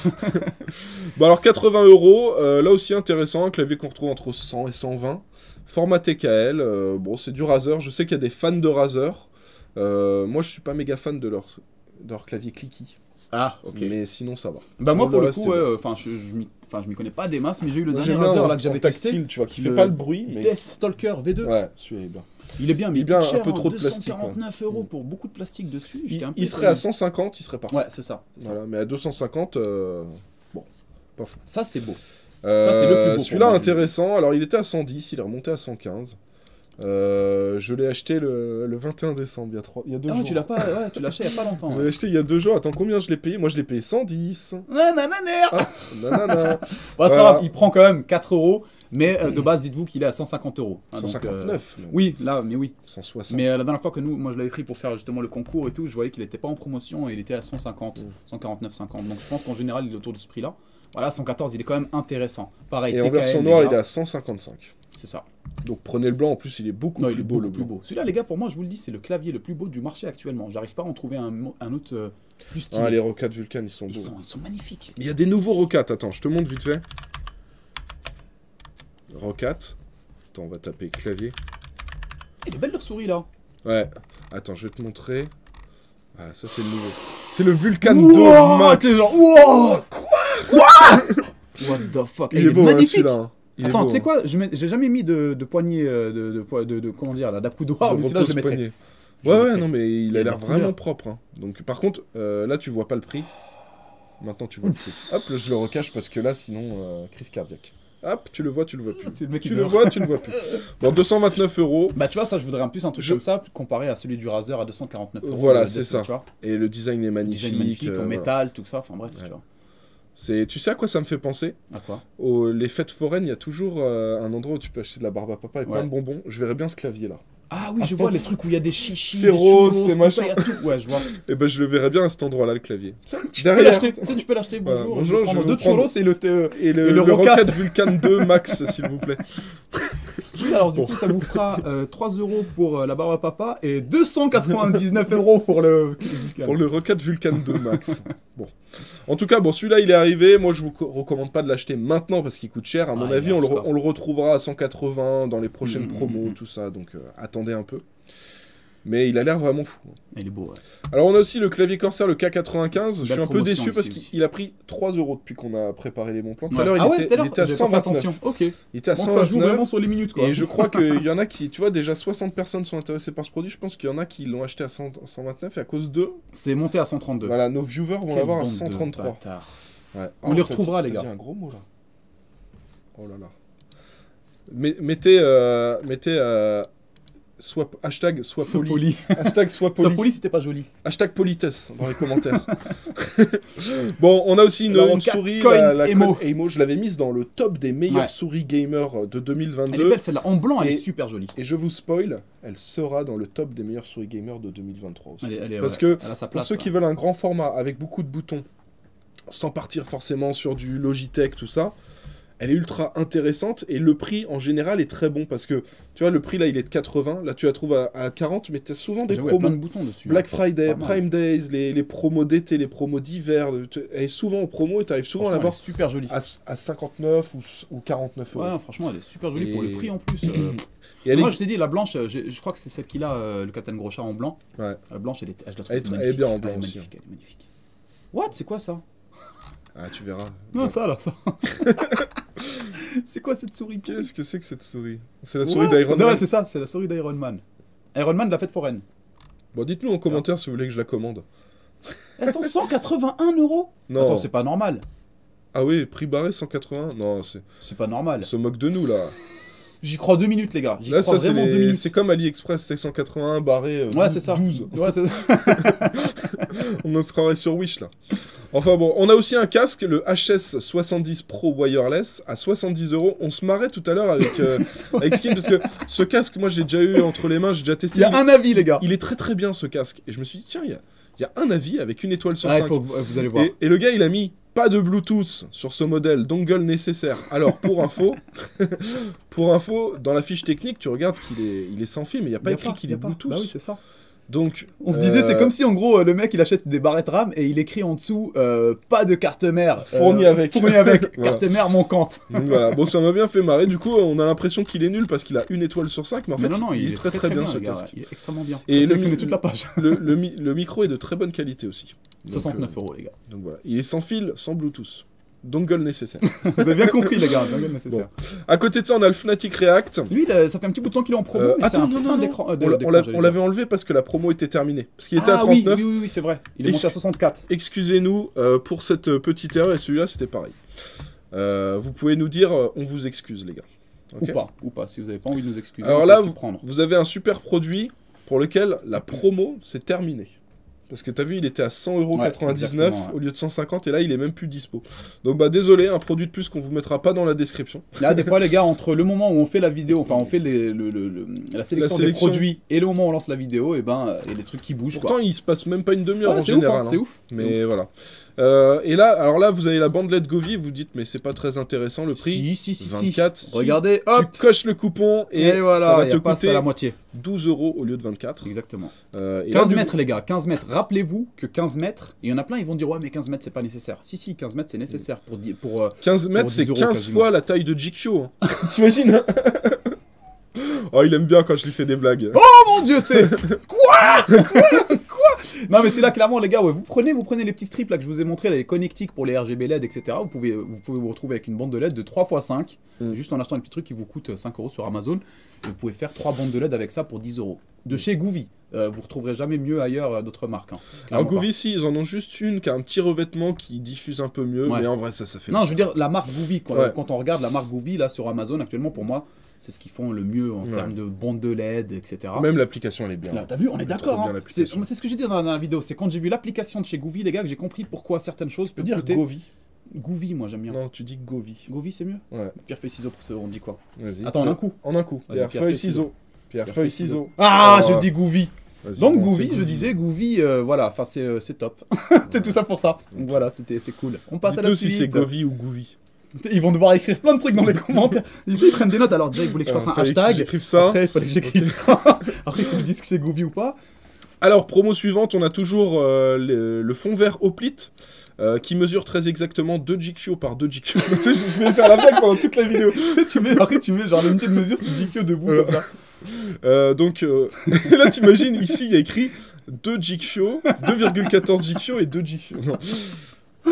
Bon alors 80 €, là aussi intéressant, un clavier qu'on retrouve entre 100 et 120. Format TKL, bon c'est du Razer, je sais qu'il y a des fans de Razer. Moi je suis pas méga fan de leur clavier clicky, Ah, ok. mais sinon ça va. Bah, moi, pour le reste, coup, c'est bon. enfin, je m'y connais pas des masses, mais j'ai eu le Moi, dernier j'aime bien Razer en- là que j'avais en testé. tactile, tu vois, qui fait Le pas le bruit, mais... Deathstalker V2. Ouais, celui-là est bien. Il est bien, mais Il est bien, il coûte cher, un peu trop de plastique, 249 € pour beaucoup de plastique dessus. J'étais un peu Il serait étonné. à 150, il serait parfait. Ouais, c'est ça. Voilà, mais à 250, bon, pas fou. Ça, c'est beau. Ça, c'est le plus beau pour Celui-là moi, intéressant, alors il était à 110, il est remonté à 115. Je l'ai acheté le 21 décembre, il y a 2 Ah jours. ouais, tu l'as pas, ouais, tu l'as acheté il y a pas longtemps. Je Ouais. l'ai acheté il y a 2 jours. Attends, combien je l'ai payé? Moi, je l'ai payé 110. Nanana. Ah, nanana. Bon, c'est Voilà. pas grave, il prend quand même 4 €, mais de base, dites-vous qu'il est à 150 €. Hein, donc, 159. non, oui, là, mais oui. 160. Mais la dernière fois que moi je l'avais pris pour faire justement le concours et tout, je voyais qu'il était pas en promotion et il était à 150, 149, 50. Donc je pense qu'en général, il est autour de ce prix-là. Voilà, 114, il est quand même intéressant. Pareil, Et en TKL, version les noire, gars, il est à 155. c'est ça. Donc prenez le blanc. En plus, il est beaucoup Non, plus il est beau. beaucoup plus beau. Celui-là, les gars, pour moi, je vous le dis, c'est le clavier le plus beau du marché actuellement. J'arrive pas à en trouver un autre plus stylé. Ah, les Roccat Vulcan, ils sont beaux. Ils sont magnifiques. Il y a des nouveaux Roccat. Attends, je te montre vite fait. Roccat. Attends, on va taper clavier. Il est belle leur souris là. Ouais. Attends, je vais te montrer. Ah, ça, c'est le nouveau. C'est le Vulcan 2 Wow, Max. t'es genre, wow, quoi What the fuck. Il est beau, hein, magnifique. celui-là. Hein. Il est Attends, beau, tu sais hein. quoi, j'ai jamais mis de poignée de comment dire là, d'accoudoir, Le mais celui-là je le mettrais. repose-poignet. Je Ouais, le ouais, mettrais. non, mais il y a a de l'air la vraiment couleur. propre. Hein. Donc, par contre, là, tu vois pas le prix. Maintenant, tu vois le prix. Hop, là, je le recache parce que là, sinon, crise cardiaque. Hop, tu le vois plus. C'est le mec qui Tu le meurt. vois, tu le vois plus. Bon, 229 €. Bah tu vois, ça je voudrais en plus un truc comme ça comparé à celui du Razer à 249 €. Voilà, le c'est Deathstalker, ça. tu vois. Et le design est magnifique. Design magnifique, en voilà. métal, tout ça, enfin bref, Ouais. tu vois. Tu sais à quoi ça me fait penser? À quoi? Les fêtes foraines, il y a toujours un endroit où tu peux acheter de la barbe à papa et plein Ouais. de bonbons. Je verrais bien ce clavier là. Ah oui, Ah, je c'est vois bon. les trucs où il y a des chichis, C'est des rose, churros, c'est tout machin. ça, il y a tout. Ouais, je vois. Et ben je le verrais bien à cet endroit là, le clavier. Tu peux l'acheter, peut-être tu peux l'acheter, Voilà, bonjour. bonjour, je vais prendre je deux vais prendre- churros et le Et Et le le Roccat Roccat. Vulcan 2 Max, s'il vous plaît. Oui, alors du Bon. coup, ça vous fera 3 € pour la barbe à papa et 299 € pour le... Pour le Roccat Vulcan 2 Max. Bon. En tout cas, bon, celui-là, il est arrivé. Moi, je vous recommande pas de l'acheter maintenant parce qu'il coûte cher. À mon Ah, avis, il est on le, hardcore. on le retrouvera à 180 dans les prochaines promos, mmh. tout ça. Donc, attendez un peu. Mais il a l'air vraiment fou. Il est beau, ouais. Alors, on a aussi le clavier Corsair, le K95. Je suis Belle un peu promotion déçu parce ici aussi. qu'il a pris 3 € depuis qu'on a préparé les bons plans. Tout à Ouais. l'heure, Ah ouais, il tout à l'heure, était à j'ai pas fait 129. attention. Ok. Il était à Donc ça joue 129. vraiment sur les minutes, quoi. Et je crois qu'il y en a qui, tu vois, déjà 60 personnes sont intéressées par ce produit. Je pense qu'il y en a qui l'ont acheté à 129 et à cause d'eux, C'est monté à 132. voilà, nos viewers vont Quelle l'avoir à bande de 133. bâtards. Ouais. On les t'as retrouvera, dit- les t'as gars. dit un gros mot là. Oh là là. Mettez hashtag sois Sois poli. poli. Hashtag sois Sois poli. poli, c'était pas joli. Hashtag politesse dans les commentaires. Bon, on a aussi une souris, la Emo. Coin Emo. Je l'avais mise dans le top des meilleures souris gamer de 2022. Elle est belle celle-là. En blanc, elle est super jolie. Et je vous spoil, elle sera dans le top des meilleures souris gamer de 2023 aussi. Parce que elle a sa place, pour ceux qui veulent un grand format avec beaucoup de boutons, sans partir forcément sur du Logitech, tout ça, elle est ultra intéressante et le prix en général est très bon parce que tu vois le prix là il est de 80, là tu la trouves à 40 mais tu as souvent des promos. Plein de boutons dessus. Black Friday, Prime Days, les promos d'été, les promos d'hiver, elle est souvent en promo et tu arrives souvent à l'avoir super jolie à 59 ou 49 €. Ouais, non, franchement elle est super jolie pour le prix en plus. Et moi je t'ai dit la blanche, je crois que c'est celle qu'il a le Captain Groscha en blanc. Ouais. La blanche je la trouve magnifique. Elle est bien en blanc aussi. Elle est magnifique. What, c'est quoi ça? Ah, tu verras. Non, ça là, ça. C'est quoi cette souris? Qu'est-ce que c'est que cette souris? C'est la souris d'Iron Man. Ouais, c'est ça, c'est la souris d'Iron Man. Iron Man de la fête foraine. Bon, dites-nous en commentaire si vous voulez que je la commande. Attends, 181 €? Non. Attends, c'est pas normal. Ah oui, prix barré 180? Non, c'est pas normal. On se moque de nous là. J'y crois 2 minutes, les gars. J'y là, crois vraiment 2 minutes. C'est comme AliExpress, c'est 181 barré 12. Ouais, c'est ça. 12. Ouais, c'est ça. On en se croirait sur Wish là. Enfin bon, on a aussi un casque, le HS70 Pro Wireless, à 70 €. On se marrait tout à l'heure avec Skin, parce que ce casque, moi j'ai déjà eu entre les mains, j'ai déjà testé. Il y a un avis, les gars. Il est très très bien ce casque. Et je me suis dit, tiens, il y a un avis avec une étoile sur 5. Vous allez voir. Et le gars, il a mis pas de Bluetooth sur ce modèle, dongle nécessaire. Alors, pour info, dans la fiche technique, tu regardes qu'il est sans fil, mais il n'y a pas écrit qu'il est Bluetooth. Bah oui, c'est ça. Donc, on se disait, c'est comme si en gros le mec il achète des barrettes RAM et il écrit en dessous pas de carte mère fournie avec voilà. Carte mère manquante. Donc, voilà, bon, ça m'a bien fait marrer. Du coup, on a l'impression qu'il est nul parce qu'il a une étoile sur 5, mais en fait, non, il est très bien ce casque. Il est extrêmement bien. Et sélectionné toute la page. le micro est de très bonne qualité aussi. Donc, 69 €, les gars. Donc voilà, il est sans fil, sans Bluetooth. Dongle nécessaire. Vous avez bien compris, les gars, dongle nécessaire. Bon. À côté de ça, on a le Fnatic React. Lui, ça fait un petit bout de temps qu'il est en promo. Attends, non. On l'avait enlevé parce que la promo était terminée. Parce qu'il était à 39. Oui, c'est vrai. Il est monté à 64. Excusez-nous pour cette petite erreur, et celui-là, c'était pareil. Vous pouvez nous dire, on vous excuse, les gars. Okay, ou pas, si vous n'avez pas envie de nous excuser. Alors là, vous avez un super produit pour lequel la promo s'est terminée. Parce que t'as vu, il était à 100,99 € au lieu de 150 et là il est même plus dispo. Donc bah désolé, un produit de plus qu'on vous mettra pas dans la description. Là des fois les gars, entre le moment où on fait la vidéo, enfin on fait la sélection des produits et le moment où on lance la vidéo, et ben il y a des trucs qui bougent. Pourtant il se passe même pas une demi-heure en général. C'est ouf. Mais voilà. Et là, alors là, vous avez la bandelette Govi, vous dites, mais c'est pas très intéressant le prix. Si. 24. Regardez, hop. Tu coches le coupon et voilà, ça va te coûter à la moitié. 12 € au lieu de 24. Exactement. 15 mètres, les gars, 15 mètres. Rappelez-vous que 15 mètres, et il y en a plein, ils vont dire, ouais, mais 15 mètres, c'est pas nécessaire. Si, 15 mètres, c'est nécessaire pour 15 mètres, c'est 15 fois la taille de GQ. Hein. T'imagines? Oh, il aime bien quand je lui fais des blagues. Oh mon dieu, tu sais. Quoi Non mais c'est là clairement les gars, ouais, vous prenez les petits strips là que je vous ai montré, les connectiques pour les RGB LED, etc. Vous pouvez vous retrouver avec une bande de LED de 3x5, juste en achetant un petit truc qui vous coûte 5 € sur Amazon. Et vous pouvez faire 3 bandes de LED avec ça pour 10 €. De chez Goovy. Vous retrouverez jamais mieux ailleurs d'autres marques. Hein. Alors Goovy, si, ils en ont juste une qui a un petit revêtement qui diffuse un peu mieux, mais en vrai ça fait... Non, je veux dire la marque Goovy, quand on regarde la marque Goovy là sur Amazon actuellement, pour moi, c'est ce qu'ils font le mieux en termes de bande de LED, etc. Même l'application, elle est bien. T'as vu, on est d'accord. Hein. C'est ce que j'ai dit dans la vidéo. C'est quand j'ai vu l'application de chez Goovy, les gars, que j'ai compris pourquoi certaines choses peuvent dire Goovy. Goovy, moi j'aime bien. Non, tu dis Goovy. Goovy, c'est mieux. Ouais. Pierre, feuille, ciseaux pour ce, on dit quoi? Vas-y. Attends, en un coup. En un coup. Pierre, feuille, ciseaux. Pierre, feuille, ciseaux. Ah, je dis Goovy. Donc bon, Goovy, je disais Goovy, voilà, enfin c'est top. C'est tout ça pour ça. Donc voilà, c'est cool. On passe à la suite. Si c'est Goovy ou Goovy. Ils vont devoir écrire plein de trucs dans les commentaires. Ils prennent des notes. Alors déjà, ils voulaient que je fasse un hashtag. Après, il fallait que j'écrive ça. Après, il faut que je dise que c'est Goovy ou pas. Alors, promo suivante, on a toujours le fond vert Hoplite. Qui mesure très exactement 2 GQ par 2 GQ. Tu sais, je vais faire la blague pendant toute la vidéo. Après, tu mets genre l'unité de mesure, c'est GQ debout comme ça. Donc, là, t'imagines, ici, il y a écrit 2 GQ, 2,14 GQ et 2 GQ. Non.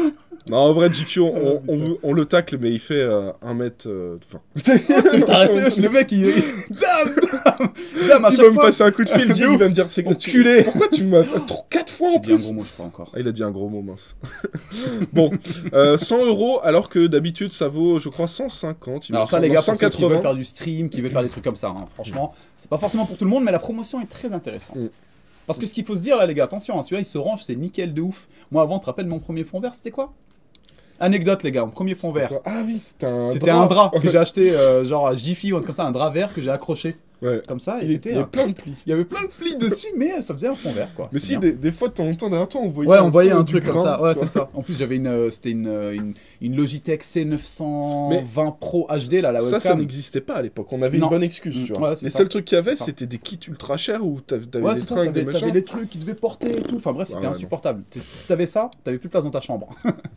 Non, en vrai, GQ, on le tacle, mais il fait 1 mètre... T'as arrêté, le mec, il... Dame, à il chaque va me fois. passer un coup de fil, Jig, il va me dire, c'est enculé. Pourquoi tu m'as... 4 fois en J'ai dit plus. un gros mot, je crois, encore. Ah, il a dit un gros mot, mince. Bon, 100 €, alors que d'habitude, ça vaut, je crois, 150. Alors ça, les gars, pour ceux qui 180. veulent faire du stream, qui veulent faire des trucs comme ça, hein, franchement, c'est pas forcément pour tout le monde, mais la promotion est très intéressante. Parce que ce qu'il faut se dire, là, les gars, attention, hein, celui-là, il se range, c'est nickel de ouf. Moi, avant, tu te rappelles mon premier fond vert, c'était quoi? Anecdote, les gars, mon premier fond vert. Ah oui, c'était un drap que j'ai acheté, genre à Jiffy ou comme ça, un drap vert que j'ai accroché. Ouais. Comme ça, et il y avait plein de plis. Il y avait plein de plis dessus, mais ça faisait un fond vert, quoi. Mais si, des fois, de temps en temps, derrière toi, on voyait. Ouais, on voyait un du truc comme ça. grain, Ouais, c'est ça. En plus, j'avais c'était une Logitech C920 Pro HD, là, la webcam. Ça n'existait pas à l'époque. On avait une bonne excuse, tu vois. Ouais, les seuls trucs qu'il y avait, c'était des kits ultra chers où t'avais ouais, des c'est ça, trinques, des machins. t'avais les trucs qui devaient porter et tout. Enfin bref, c'était insupportable. Si t'avais ça, t'avais plus de place dans ta chambre.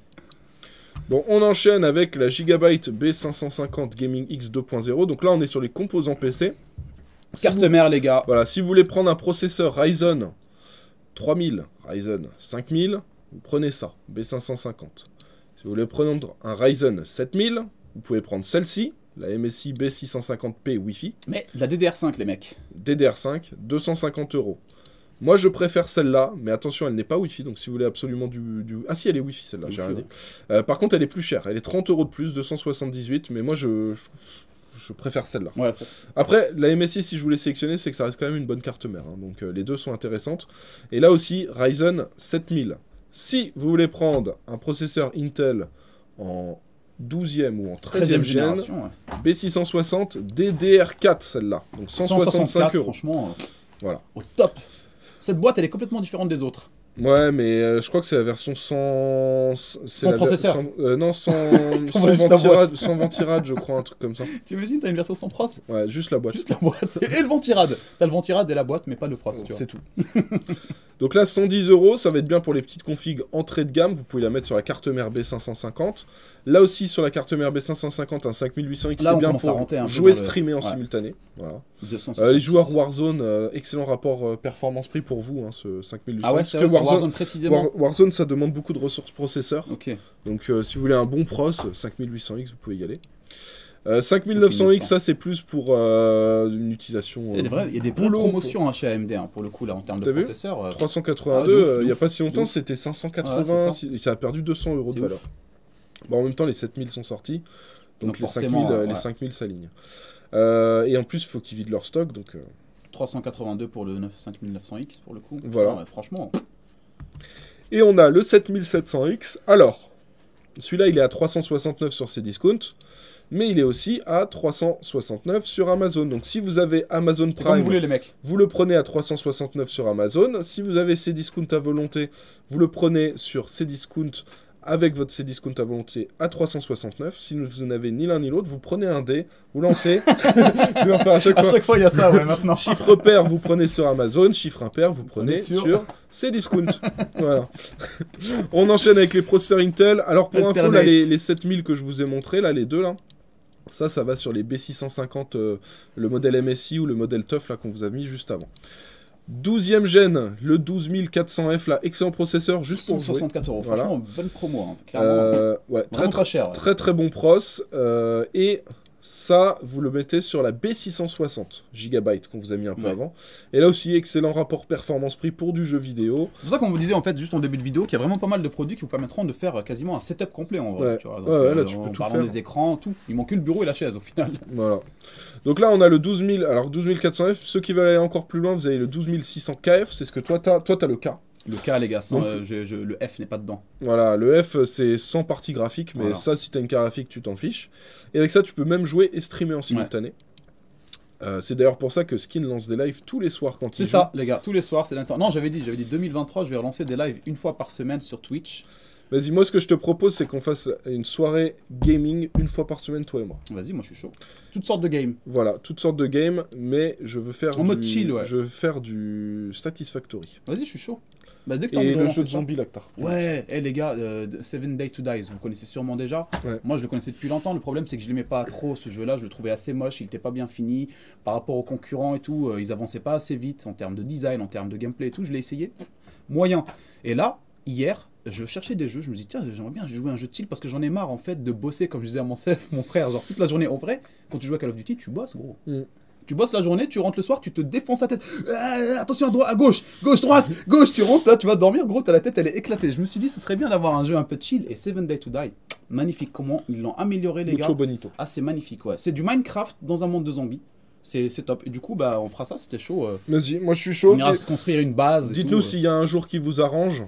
Bon, on enchaîne avec la Gigabyte B550 Gaming X 2.0. Donc là, on est sur les composants PC. Carte mère, les gars. Voilà, si vous voulez prendre un processeur Ryzen 3000, Ryzen 5000, vous prenez ça, B550. Si vous voulez prendre un Ryzen 7000, vous pouvez prendre celle-ci, la MSI B650P Wi-Fi. Mais la DDR5, les mecs. DDR5, 250 €. Moi, je préfère celle-là, mais attention, elle n'est pas Wi-Fi, donc si vous voulez absolument du... Ah si, elle est Wi-Fi, celle-là, j'ai rien dit. Par contre, elle est plus chère, elle est 30 € de plus, 278, mais moi, je préfère celle-là. Ouais. Après, la MSI, si je voulais sélectionner, c'est que ça reste quand même une bonne carte mère, hein, donc les deux sont intéressantes. Et là aussi, Ryzen 7000. Si vous voulez prendre un processeur Intel en 12e ou en 13e génération, B660 DDR4, celle-là, donc 165 €. Franchement, voilà. Au top. Cette boîte, elle est complètement différente des autres. Ouais, mais je crois que c'est la version sans... Sans processeur. Non, sans ventirad, je crois, un truc comme ça. T'imagines, t'as une version sans pros? Ouais, juste la boîte. Juste la boîte. Et le ventirad. T'as le ventirad et la boîte, mais pas le pros, tu vois. C'est tout. Donc là, 110 €, ça va être bien pour les petites configs entrée de gamme. Vous pouvez la mettre sur la carte mère B550. Là aussi, sur la carte mère B550, un 5800X, c'est bien pour jouer, streamer en simultané. Voilà. Les joueurs Warzone, excellent rapport performance-prix pour vous, hein, ce 5800. Ah ouais, c'est Warzone précisément. Warzone, ça demande beaucoup de ressources processeurs. Ok. Donc si vous voulez un bon pros, 5800X, vous pouvez y aller. 5900X, ça c'est plus pour une utilisation. Il y a des vraies promotions chez AMD, hein, pour le coup, là, en termes de processeurs. 382, il n'y a pas si longtemps, c'était 580, ça a perdu 200 € de valeur. Bon, en même temps, les 7000 sont sortis, donc les 5000 s'alignent. Et en plus, il faut qu'ils vident leur stock, donc... 382 pour le 5900X, pour le coup. Voilà. Ouais, franchement... Et on a le 7700X. Alors, celui-là, il est à 369 sur ses discounts, mais il est aussi à 369 sur Amazon. Donc si vous avez Amazon Prime, comme vous voulez, les mecs. Vous le prenez à 369 sur Amazon. Si vous avez Cdiscount à volonté, vous le prenez sur Cdiscount avec votre Cdiscount à volonté à 369. Si vous n'avez ni l'un ni l'autre, vous prenez un dé, vous lancez. Je vais en faire à chaque fois. À chaque fois, il y a ça, ouais, maintenant. Chiffre pair, vous prenez sur Amazon. Chiffre impair, vous prenez sur Cdiscount. Voilà. On enchaîne avec les processeurs Intel. Alors pour info, là, les 7000 que je vous ai montrés, là, les deux là, ça va sur les B650, le modèle MSI ou le modèle TUF là qu'on vous a mis juste avant. 12e gène, le 12400F là, excellent processeur, juste pour 164 €, voilà. Franchement, bonne promo, hein, clairement. Ouais, très cher. Ouais. Très bon pros, et ça, vous le mettez sur la B660 GB qu'on vous a mis un peu avant. Et là aussi, excellent rapport performance-prix pour du jeu vidéo. C'est pour ça qu'on vous disait en fait, juste en début de vidéo, qu'il y a vraiment pas mal de produits qui vous permettront de faire quasiment un setup complet en vrai. Ouais. Tu vois. Donc, là, tu peux tout faire. des écrans, tout. Il manque que le bureau et la chaise au final. Voilà. Donc là, on a le 12000, alors 12400F. Ceux qui veulent aller encore plus loin, vous avez le 12600KF. C'est ce que toi, t'as le K. Le K, les gars, le F n'est pas dedans. Voilà, le F, c'est sans partie graphique, mais ça, si t'as une carte graphique, tu t'en fiches. Et avec ça, tu peux même jouer et streamer en simultané. C'est d'ailleurs pour ça que Skin lance des lives tous les soirs quand il joue. C'est ça, les gars, tous les soirs, c'est l'internet. Non, j'avais dit 2023, je vais relancer des lives une fois par semaine sur Twitch. Vas-y, moi, ce que je te propose, c'est qu'on fasse une soirée gaming une fois par semaine, toi et moi. Vas-y, moi, je suis chaud. Toutes sortes de games. Voilà, toutes sortes de games, mais je veux faire mode chill, ouais. Je veux faire du Satisfactory. Vas-y, je suis chaud. Bah, dès que et le jeu de zombie là que t'as repris. Ouais, les gars, Seven Days to Die, vous connaissez sûrement déjà. Ouais. Moi, je le connaissais depuis longtemps. Le problème, c'est que je l'aimais pas trop, ce jeu-là. Je le trouvais assez moche, il était pas bien fini. Par rapport aux concurrents et tout, ils avançaient pas assez vite en termes de design, en termes de gameplay et tout. Je l'ai essayé, moyen. Et là, hier, je cherchais des jeux, je me dis tiens, j'aimerais bien jouer à un jeu de chill parce que j'en ai marre en fait de bosser comme je disais à mon chef, mon frère, genre toute la journée. En vrai, quand tu joues à Call of Duty, tu bosses gros. Tu bosses la journée, tu rentres le soir, tu te défonces la tête. Attention à droite, à gauche, gauche, droite, gauche, tu rentres là, tu vas dormir, gros, t'as la tête, elle est éclatée. Je me suis dit, ce serait bien d'avoir un jeu un peu chill. Et 7 Days to Die, magnifique. Comment ils l'ont amélioré, les Mucho gars. bonito. Ah, c'est magnifique, ouais. C'est du Minecraft dans un monde de zombies. C'est top. Et du coup, bah, on fera ça, c'était chaud. Vas-y, moi je suis chaud. On ira se construire une base. Dites-nous s'il y a un jour qui vous arrange.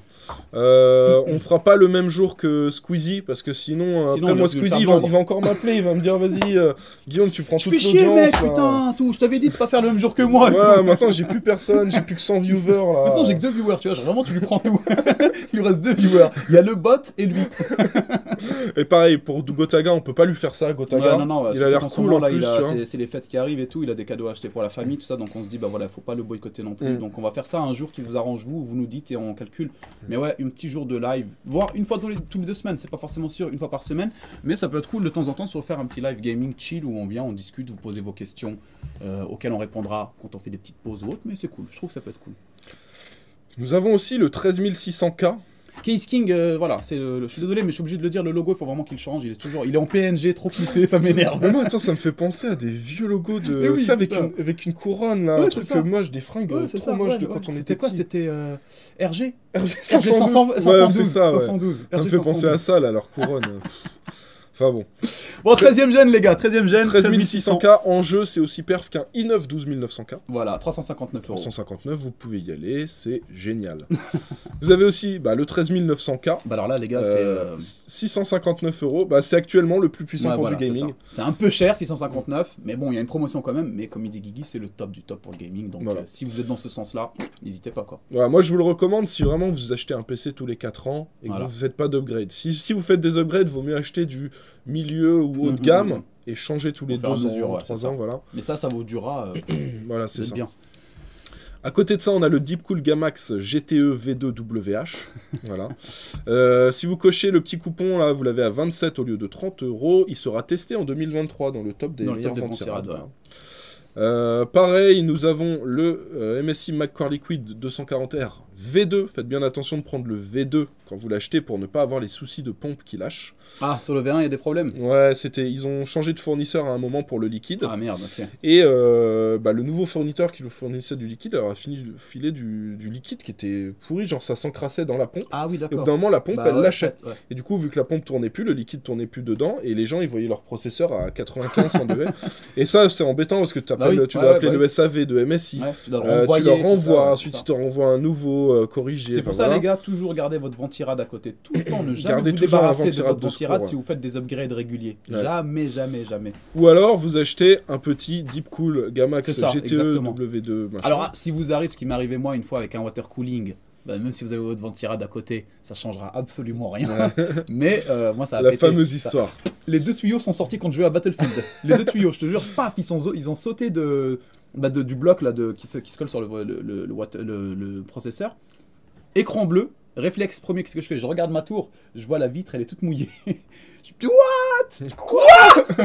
On fera pas le même jour que Squeezie, parce que sinon après moi Squeezie il va encore m'appeler, il va me dire vas-y Guillaume tu prends toute l'audience. Tu fais chier mec, putain, tout. Je t'avais dit de pas faire le même jour que moi. Voilà, maintenant j'ai plus personne, j'ai plus que 100 viewers là. Maintenant j'ai que 2 viewers, tu vois, vraiment tu lui prends tout. Il lui reste 2 viewers. Il y a le bot et lui. Et pareil pour Gotaga, on peut pas lui faire ça, Gotaga. Ouais, non, il a l'air cool en plus. C'est les fêtes qui arrivent et tout, il a des cadeaux à acheter pour la famille, tout ça, donc on se dit bah voilà, faut pas le boycotter non plus. Donc on va faire ça un jour qui vous arrange vous nous dites et on calcule. Mais ouais, un petit jour de live, voire une fois toutes les 2 semaines, c'est pas forcément sûr, une fois par semaine, mais ça peut être cool de temps en temps sur faire un petit live gaming chill où on vient, on discute, vous posez vos questions auxquelles on répondra quand on fait des petites pauses ou autre, mais c'est cool, je trouve que ça peut être cool. Nous avons aussi le 13600K. Case King, voilà, je suis désolé, mais je suis obligé de le dire, le logo, il faut vraiment qu'il change. Il est en PNG, trop flouté, ça m'énerve. Mais moi, attends, ça me fait penser à des vieux logos de. Oui, ça, avec une couronne, là, un truc que moche, des fringues trop moches de quand on était petit. C'était quoi? C'était RG 512. Ouais, c'est ça, 512. Ça me fait penser à ça, là, leur couronne. Enfin bon. Bon, 13ème gène, les gars, 13ème gène. 13600K en jeu, c'est aussi perf qu'un i9 12900K. Voilà, 359 €. 359, vous pouvez y aller, c'est génial. Vous avez aussi le 13900K. Bah alors là, les gars, c'est. 659 €. Bah, c'est actuellement le plus puissant pour du gaming. C'est un peu cher, 659, mais bon, il y a une promotion quand même. Mais comme il dit Guigui, c'est le top du top pour le gaming. Donc si vous êtes dans ce sens-là, n'hésitez pas quoi. Voilà, moi, je vous le recommande si vraiment vous achetez un PC tous les 4 ans et que vous ne faites pas d'upgrade. Si vous faites des upgrades, il vaut mieux acheter du milieu ou haut de gamme et changer tous les 2 ans, 3 ans, voilà. Mais ça vous durera. Voilà, c'est ça. Bien. À côté de ça, on a le Deepcool Gamax GTE V2WH. Voilà. Si vous cochez le petit coupon, là, vous l'avez à 27 au lieu de 30 €. Il sera testé en 2023 dans le top des meilleurs ventirades. Pareil, nous avons le MSI McCord Liquid 240R V2. Faites bien attention de prendre le V2 quand vous l'achetez pour ne pas avoir les soucis de pompe qui lâche. Ah, sur le V1, il y a des problèmes. Ouais, ils ont changé de fournisseur à un moment pour le liquide. Ah merde, ok. Et le nouveau fournisseur qui nous fournissait du liquide, alors a fini de filer du liquide qui était pourri, genre ça s'encrassait dans la pompe. Ah oui, d'accord. Et au bout d'un moment, la pompe, elle lâchait. Ouais. Et du coup, vu que la pompe tournait plus, le liquide tournait plus dedans, et les gens, ils voyaient leur processeur à 95-100 degrés. Et ça, c'est embêtant parce que tu dois appeler le SAV de MSI. Ouais, tu leur renvoies, ensuite ils te renvoient un nouveau corrigé. C'est pour ça, les gars, toujours gardez votre ventirad à côté tout le temps. Ne jamais vous débarrasser de votre ventirad si vous faites des upgrades réguliers. Ouais. Jamais. Ou alors, vous achetez un petit Deepcool Gamax GTE W2. Alors, si vous arrive, ce qui m'est arrivé moi une fois avec un water cooling, même si vous avez votre ventirad à côté, ça changera absolument rien. Ouais. Mais moi, ça a la fameuse histoire. Les 2 tuyaux sont sortis quand je jouais à Battlefield. Les 2 tuyaux, je te jure, paf, ils ont sauté du bloc là, qui se colle sur le processeur. Écran bleu, réflexe premier, qu'est-ce que je fais? Je regarde ma tour, je vois la vitre, elle est toute mouillée. Je me dis, what? Quoi?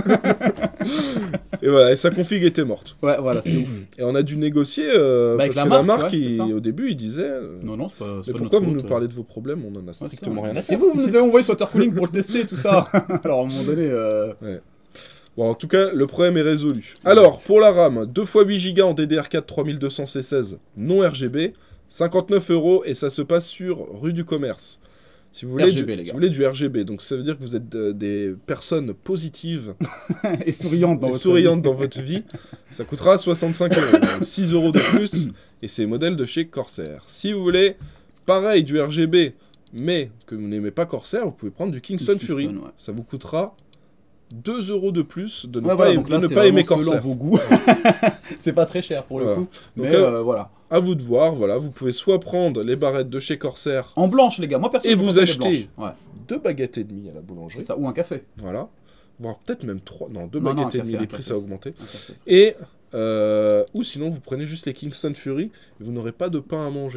Et voilà, et sa config était morte. Ouais, voilà, c'était ouf. Et on a dû négocier, parce que la marque, au début, il disait... Non, c'est pas pourquoi vous nous parlez de vos problèmes? On en a strictement rien à faire. C'est vous nous avez envoyé ce water cooling pour le tester, tout ça. Alors, à un moment donné... Ouais. Bon, en tout cas, le problème est résolu. Alors, pour la RAM, 2 x 8 Go en DDR4 3200 C16 non RGB, 59 € et ça se passe sur rue du Commerce. Si vous voulez, si vous voulez du RGB, donc ça veut dire que vous êtes des personnes positives et souriantes dans votre vie, ça coûtera 65 €, donc 6 € de plus, et c'est modèle de chez Corsair. Si vous voulez, pareil, du RGB, mais que vous n'aimez pas Corsair, vous pouvez prendre du Kingston Fury, ça vous coûtera 2 € de plus de ne pas aimer Corsair. Selon vos goûts. C'est pas très cher pour le coup. Donc, mais voilà. À vous de voir, voilà, vous pouvez soit prendre les barrettes de chez Corsair en blanche, les gars. Moi, personnellement, et vous achetez 2 baguettes et demie à la boulangerie. C'est ça, ou un café. Voilà. Voire peut-être même 3. Non, 2 baguettes et demie, les prix ça a augmenté. Et ou sinon vous prenez juste les Kingston Fury et vous n'aurez pas de pain à manger.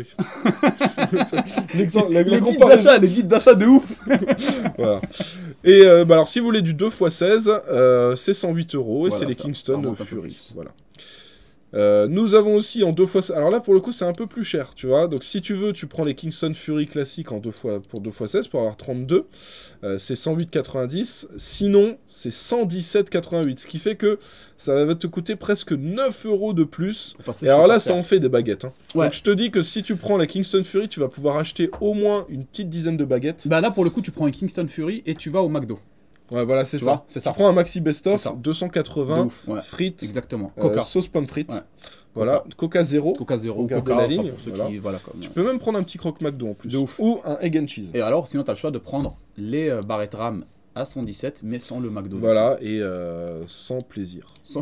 Les guides d'achat de ouf. Voilà. Et alors si vous voulez du 2 x 16, c'est 108 € et c'est les Kingston Fury. Voilà. Nous avons aussi en 2x... Alors là, pour le coup, c'est un peu plus cher, tu vois. Donc si tu veux, tu prends les Kingston Fury classiques en pour 2x16 pour avoir 32. C'est 108,90. Sinon, c'est 117,88. Ce qui fait que ça va te coûter presque 9 € de plus. Et alors là, ça en fait des baguettes. Hein. Ouais. Donc je te dis que si tu prends la Kingston Fury, tu vas pouvoir acheter au moins une petite dizaine de baguettes. Bah là, pour le coup, tu prends une Kingston Fury et tu vas au McDo. Ouais, voilà, c'est ça. Tu prends un Maxi Best-of, 280, frites, exactement. Coca. Sauce pomme frites. Ouais. Voilà, Coca zéro. Coca zéro, Coca la ligne. Pour ceux qui, voilà, tu peux même prendre un petit croque McDo en plus. Ou un egg and cheese. Et alors, sinon, tu as le choix de prendre les barrettes RAM à 117, mais sans le McDo. Voilà, et sans plaisir.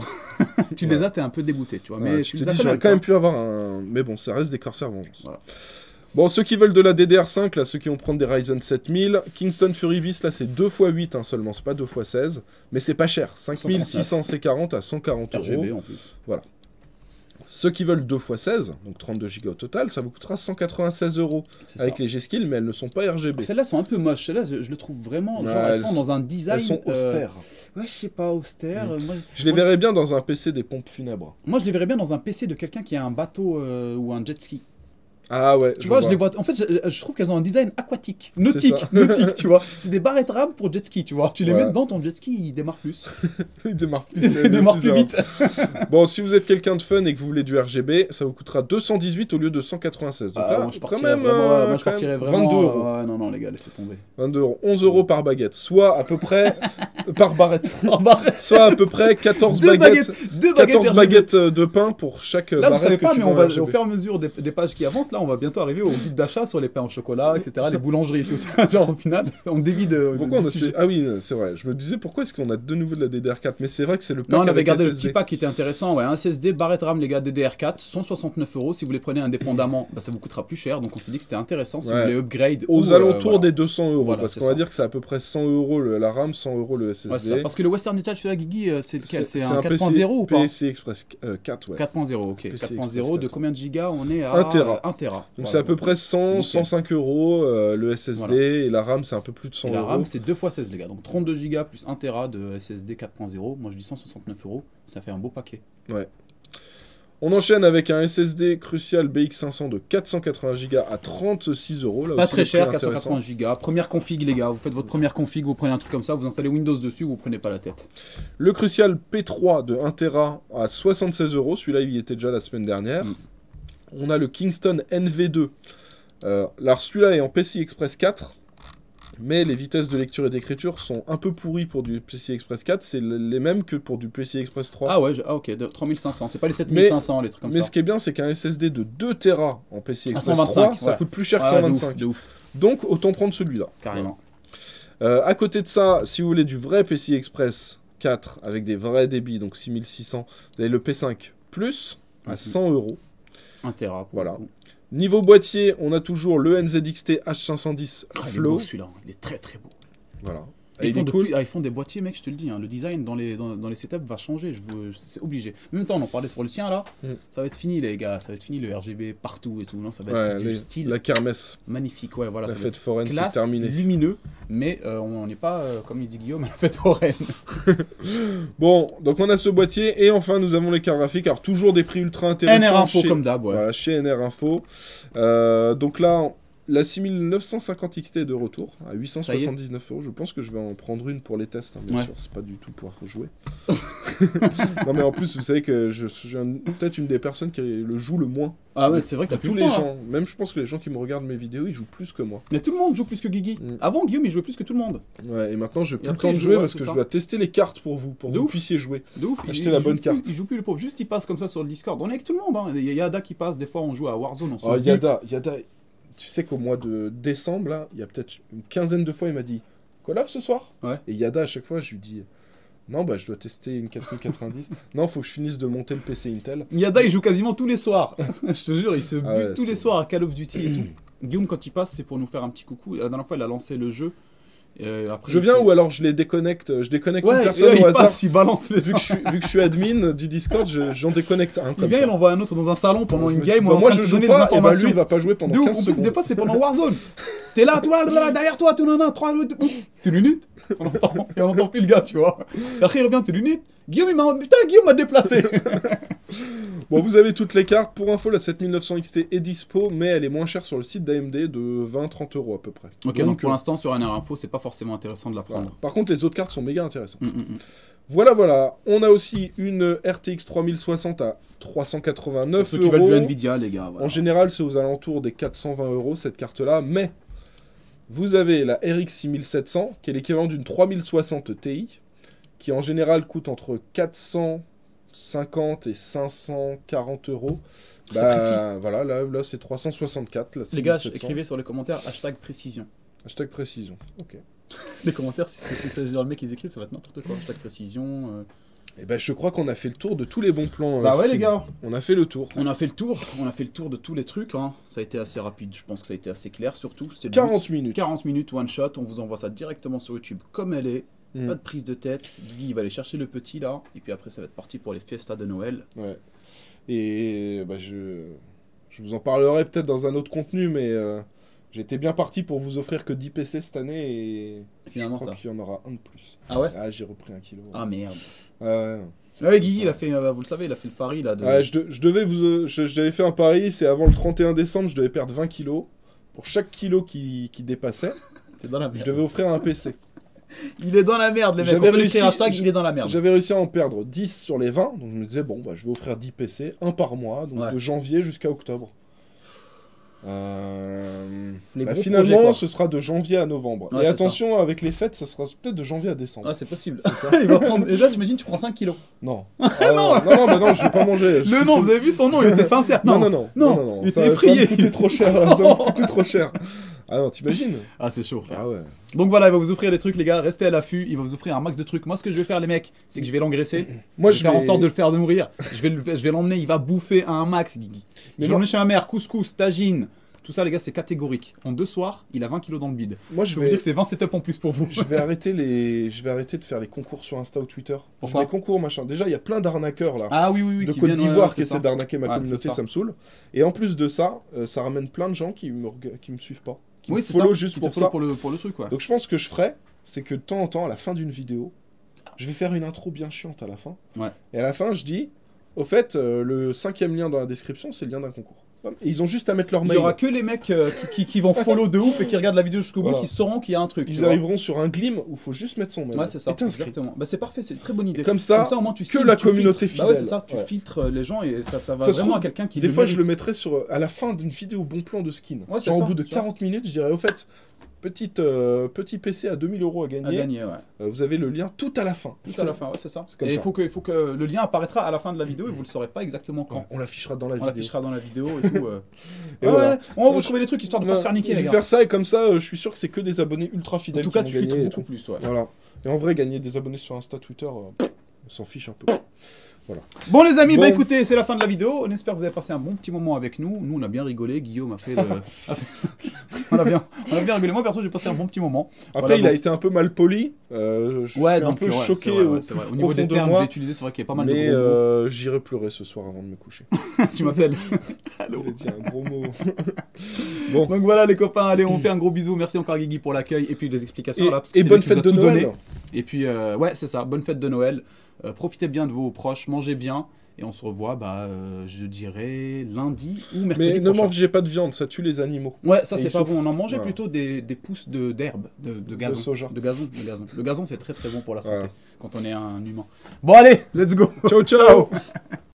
Tu les as, t'es un peu dégoûté, tu vois. Mais je te dis, j'aurais quand même pu avoir un... Mais bon, ça reste des Corsair Vengeance. Voilà. Bon, ceux qui veulent de la DDR5, là, ceux qui vont prendre des Ryzen 7000, Kingston Fury Beast, là, c'est 2x8 hein, seulement, c'est pas 2x16, mais c'est pas cher, 5600 C40 à 140 €. RGB en plus. Voilà. Ceux qui veulent 2x16, donc 32 Go au total, ça vous coûtera 196 € avec les G-Skills, mais elles ne sont pas RGB. Celles-là sont un peu moches, celles-là je le trouve vraiment, genre elles sont dans un design... Elles sont austères. Ouais, je sais pas, austère. Moi, je les verrais bien dans un PC des pompes funèbres. Moi, je les verrais bien dans un PC de quelqu'un qui a un bateau ou un jet ski. Ah ouais. Tu vois, je les vois. En fait, je trouve qu'elles ont un design aquatique, nautique, tu vois. C'est des barrettes RAM pour jet ski, tu vois. Tu les mets dans ton jet ski, ils démarrent plus. Ils démarrent plus. Ils démarrent plus vite. Bon, si vous êtes quelqu'un de fun et que vous voulez du RGB, ça vous coûtera 218 au lieu de 196. Donc là, moi, je partirais vraiment. 22 €. Ouais, non, les gars, laissez tomber. 22 €. 11 € par baguette. Soit à peu près. par barrette. Soit à peu près 14 baguettes. 14 baguettes de pain pour chaque là, barrette. Vous savez pas, mais on va, au fur et à mesure des pages qui avancent, là, on va bientôt arriver au guide d'achat sur les pains au chocolat, etc., les boulangeries et tout ça. Genre, au final, on dévie de. Pourquoi Ah oui, c'est vrai. Je me disais, pourquoi est-ce qu'on a de nouveau de la DDR4 ? Mais c'est vrai que c'est le pack. Non, on avait gardé SSD. Le petit pack qui était intéressant. Ouais, un SSD, barrette RAM, les gars, DDR4, 169 €. Si vous les prenez indépendamment, bah, ça vous coûtera plus cher. Donc, on s'est dit que c'était intéressant si vous voulez upgrade. Aux alentours des 200 €. Voilà, parce qu'on va dire que c'est à peu près 100 € la RAM, 100 € le SSD. Ouais, ça, parce que le Western Digital, celui-là, Guigui, c'est lequel ? C'est un 4.0 ou pas ? PCI Express 4, ouais. 4.0, ok. 4.0 de combien de gigas ? On est à 1 Tera. 1 Tera. Donc c'est à peu près 100, 105 €, le SSD, et la RAM c'est un peu plus de 100 €. La RAM c'est 2x16 les gars, donc 32 Go plus 1 Tera de SSD 4.0, moi je dis 169 €, ça fait un beau paquet. Ouais. On enchaîne avec un SSD Crucial BX500 de 480 Go à 36 €. Là pas aussi, très cher, 480 Go. Première config les gars, vous faites votre première config, vous prenez un truc comme ça, vous installez Windows dessus, vous prenez pas la tête. Le Crucial P3 de 1 Tera à 76 €, celui-là il y était déjà la semaine dernière. On a le Kingston NV2. Alors celui-là est en PCI Express 4, mais les vitesses de lecture et d'écriture sont un peu pourries pour du PCI Express 4, c'est les mêmes que pour du PCI Express 3. Ah ouais, ok, 3500, c'est pas les 7500, les trucs comme ça. Mais ce qui est bien, c'est qu'un SSD de 2 Tera en PCI Express 3, ça coûte plus cher que 125. De ouf. Donc autant prendre celui-là. Carrément. À côté de ça, si vous voulez du vrai PCI Express 4 avec des vrais débits, donc 6600, vous avez le P5 Plus à 100 €. 1 Tera. Voilà. Niveau boîtier, on a toujours le NZXT H510 Flow. Il est beau celui-là, il est très très beau. Voilà. Ils font des boîtiers, mec, je te le dis. Hein. Le design dans les setups va changer, c'est obligé. En même temps, on en parlait sur le tien là. Ça va être fini, les gars. Ça va être fini le RGB partout et tout. Non, ça va être du style. La kermesse. Magnifique, ouais, voilà. La ça fête foraine, c'est terminé. Lumineux, mais on n'est pas, comme il dit Guillaume, à la fête foraine. Bon, donc on a ce boîtier. Et enfin, nous avons les cartes graphiques. Alors, toujours des prix ultra intéressants. NR Info, comme d'hab, ouais. Voilà, chez NR Info. Donc là. La 6950 XT est de retour à 879 €. Je pense que je vais en prendre une pour les tests, hein, bien sûr. C'est pas du tout pour jouer. Non, mais en plus, vous savez que je suis peut-être une des personnes qui le joue le moins. Ah ouais, c'est vrai que t'as tous les gens. Même je pense que les gens qui me regardent mes vidéos, ils jouent plus que moi. Mais tout le monde joue plus que Guigui. Avant, Guillaume, il jouait plus que tout le monde. Ouais, et maintenant, je n'ai plus le temps de jouer parce que je dois tester les cartes pour vous, pour que vous puissiez jouer. De ouf. Acheter la bonne carte. Il joue plus le pauvre. Juste, il passe comme ça sur le Discord. On est avec tout le monde. Hein. Il y a Yada qui passe. Des fois, on joue à Warzone. On se Yada. Tu sais qu'au mois de décembre, là, il y a peut-être une quinzaine de fois, il m'a dit « Call of ce soir ?» Et Yada, à chaque fois, je lui dis « Non, bah, je dois tester une 4090. Non, faut que je finisse de monter le PC Intel. » Yada, il joue quasiment tous les soirs. Je te jure, il se bute tous les soirs à Call of Duty et tout. Guillaume, quand il passe, c'est pour nous faire un petit coucou. La dernière fois, il a lancé le jeu. Après, je viens ou alors je les déconnecte. Je déconnecte une personne au hasard. Il balance les vu que je suis admin du Discord, j'en déconnecte un. Il vient, il envoie un autre dans un salon pendant une game. Moi je joue pas, et bah lui il va pas jouer pendant 15 secondes. Des fois c'est pendant Warzone. T'es là, toi, derrière toi, tes lunettes. Tes lunettes. Et on entend plus le gars, tu vois. Et après il revient, tes lunettes. Guillaume m'a déplacé. Bon, vous avez toutes les cartes. Pour info, la 7900 XT est dispo, mais elle est moins chère sur le site d'AMD de 20-30 € à peu près. Ok, donc pour l'instant, sur NR Info, c'est pas forcément intéressant de la prendre. Voilà. Par contre, les autres cartes sont méga intéressantes. Voilà. On a aussi une RTX 3060 à 389 Ceux qui veulent du Nvidia, les gars. Voilà. En général, c'est aux alentours des 420 € cette carte-là, mais vous avez la RX 6700, qui est l'équivalent d'une 3060 Ti, qui en général coûte entre 450 et 540 €. Bah, voilà, là c'est 364. Les gars, écrivez sur les commentaires #précision. #précision, ok. Les commentaires, c'est genre le mec ils écrivent, ça va être n'importe quoi. #précision. Et ben je crois qu'on a fait le tour de tous les bons plans. Bah ouais les gars. On a fait le tour. On a fait le tour de tous les trucs. Hein. Ça a été assez rapide, je pense que ça a été assez clair surtout. 40 minutes. 40 minutes one shot, on vous envoie ça directement sur YouTube comme elle est. Pas de prise de tête. Guy il va aller chercher le petit là. Et puis après ça va être parti pour les fiestas de Noël. Ouais. Et bah, je vous en parlerai peut-être dans un autre contenu, mais j'étais bien parti pour vous offrir que 10 PC cette année et finalement, je crois qu'il y en aura un de plus. Ah ouais? Ah, j'ai repris 1 kilo. Ah merde. Ouais, Guy, il a fait, vous le savez, il a fait le pari là. Ouais, j'avais fait un pari, c'est avant le 31 décembre, je devais perdre 20 kilos. Pour chaque kilo qui dépassait, t'es dans la merde. Je devais offrir un PC. Il est dans la merde, les mecs. J'avais réussi, il est dans la merde. J'avais réussi à en perdre 10 sur les 20, donc je me disais, bon, bah, je vais offrir 10 PC, un par mois, donc de janvier jusqu'à octobre. Finalement, projets, ce sera de janvier à novembre. Ouais, et attention, avec les fêtes, ça sera peut-être de janvier à décembre. Ah, c'est possible, c'est ça. Il va prendre... Et là, j'imagine, tu prends 5 kilos. Non. non, je vais pas manger. Le nom, vous avez vu son nom, il était sincère. Non. Il était effrayé. Ça va me coûter trop cher, là. Ça va me coûter trop cher. Ah non, t'imagines? Ah, c'est chaud. Ah ouais. Donc voilà, il va vous offrir des trucs, les gars. Restez à l'affût. Il va vous offrir un max de trucs. Moi, ce que je vais faire, les mecs, c'est que je vais l'engraisser. Moi, je vais faire en sorte de le faire de nourrir. Je vais l'emmener. Il va bouffer un max, Guigui. Je vais l'emmener chez ma mère. Couscous, tagine. Tout ça, les gars, c'est catégorique. En 2 soirs, il a 20 kilos dans le bide. Moi, je vais vous dire que c'est 20 setups en plus pour vous. Je vais arrêter de faire les concours sur Insta ou Twitter. Pourquoi? Les concours, machin. Déjà, il y a plein d'arnaqueurs là. Ah oui. De Côte d'Ivoire qui essaient d'arnaquer ma communauté, ça me saule. Et en plus de ça, ça ramène plein de gens qui me suivent pas. Oui, c'est ça. Juste pour ça. Pour le truc, quoi. Donc je pense que je ferai, c'est que de temps en temps, à la fin d'une vidéo, je vais faire une intro bien chiante à la fin. Ouais. Et à la fin, je dis, au fait, le 5e lien dans la description, c'est le lien d'un concours. Et ils ont juste à mettre leur mail. Il y aura que les mecs qui vont follow de ouf et qui regardent la vidéo jusqu'au bout, qui sauront qu'il y a un truc. Ils arriveront sur un glim où il faut juste mettre son mail. Ouais, c'est ça. Exactement. Bah, c'est parfait, c'est une très bonne idée. Comme ça, au moins, tu que la communauté fidèle. Bah ouais, c'est ça. Tu filtres les gens et ça va vraiment à quelqu'un qui. Des fois, je le mettrais à la fin d'une vidéo bon plan de skin. Ouais, genre au bout de 40 minutes, je dirais au fait. Petit PC à 2000 € à gagner. Vous avez le lien tout à la fin. Tout à la fin, ouais, c'est ça. Et il faut que le lien apparaîtra à la fin de la vidéo et vous le saurez pas exactement quand. On l'affichera dans la vidéo. On l'affichera dans la vidéo et tout. Et ouais, on va vous trouver des trucs histoire de pas se faire niquer. Je vais faire ça et comme ça, je suis sûr que c'est que des abonnés ultra fidèles. En tout cas, tu filtres beaucoup plus. Voilà. Et en vrai, gagner des abonnés sur Insta, Twitter, on s'en fiche un peu. Voilà. Bon les amis, bah écoutez, c'est la fin de la vidéo. On espère que vous avez passé un bon petit moment avec nous. Nous on a bien rigolé, Guillaume a fait on a bien rigolé. Moi perso j'ai passé un bon petit moment. Après il a été un peu mal poli. Je suis un peu choqué au niveau des termes utilisés, c'est vrai qu'il y a pas mal de gros mots. J'irai pleurer ce soir avant de me coucher. Tu m'appelles. Allô. Il a dit un gros mot. Bon. Donc voilà les copains, allez on fait un gros bisou. Merci encore Guigui pour l'accueil et puis les explications là. Et bonne fête de Noël. Et puis ouais c'est ça, bonne fête de Noël. Profitez bien de vos proches, mangez bien, et on se revoit, je dirais, lundi ou mercredi prochain. Mais ne mangez pas de viande, ça tue les animaux. Ouais, ça c'est pas bon, on en mangeait plutôt des pousses d'herbe, de gazon. De soja. De gazon. Le gazon c'est très très bon pour la santé, quand on est un humain. Bon allez, let's go. Ciao.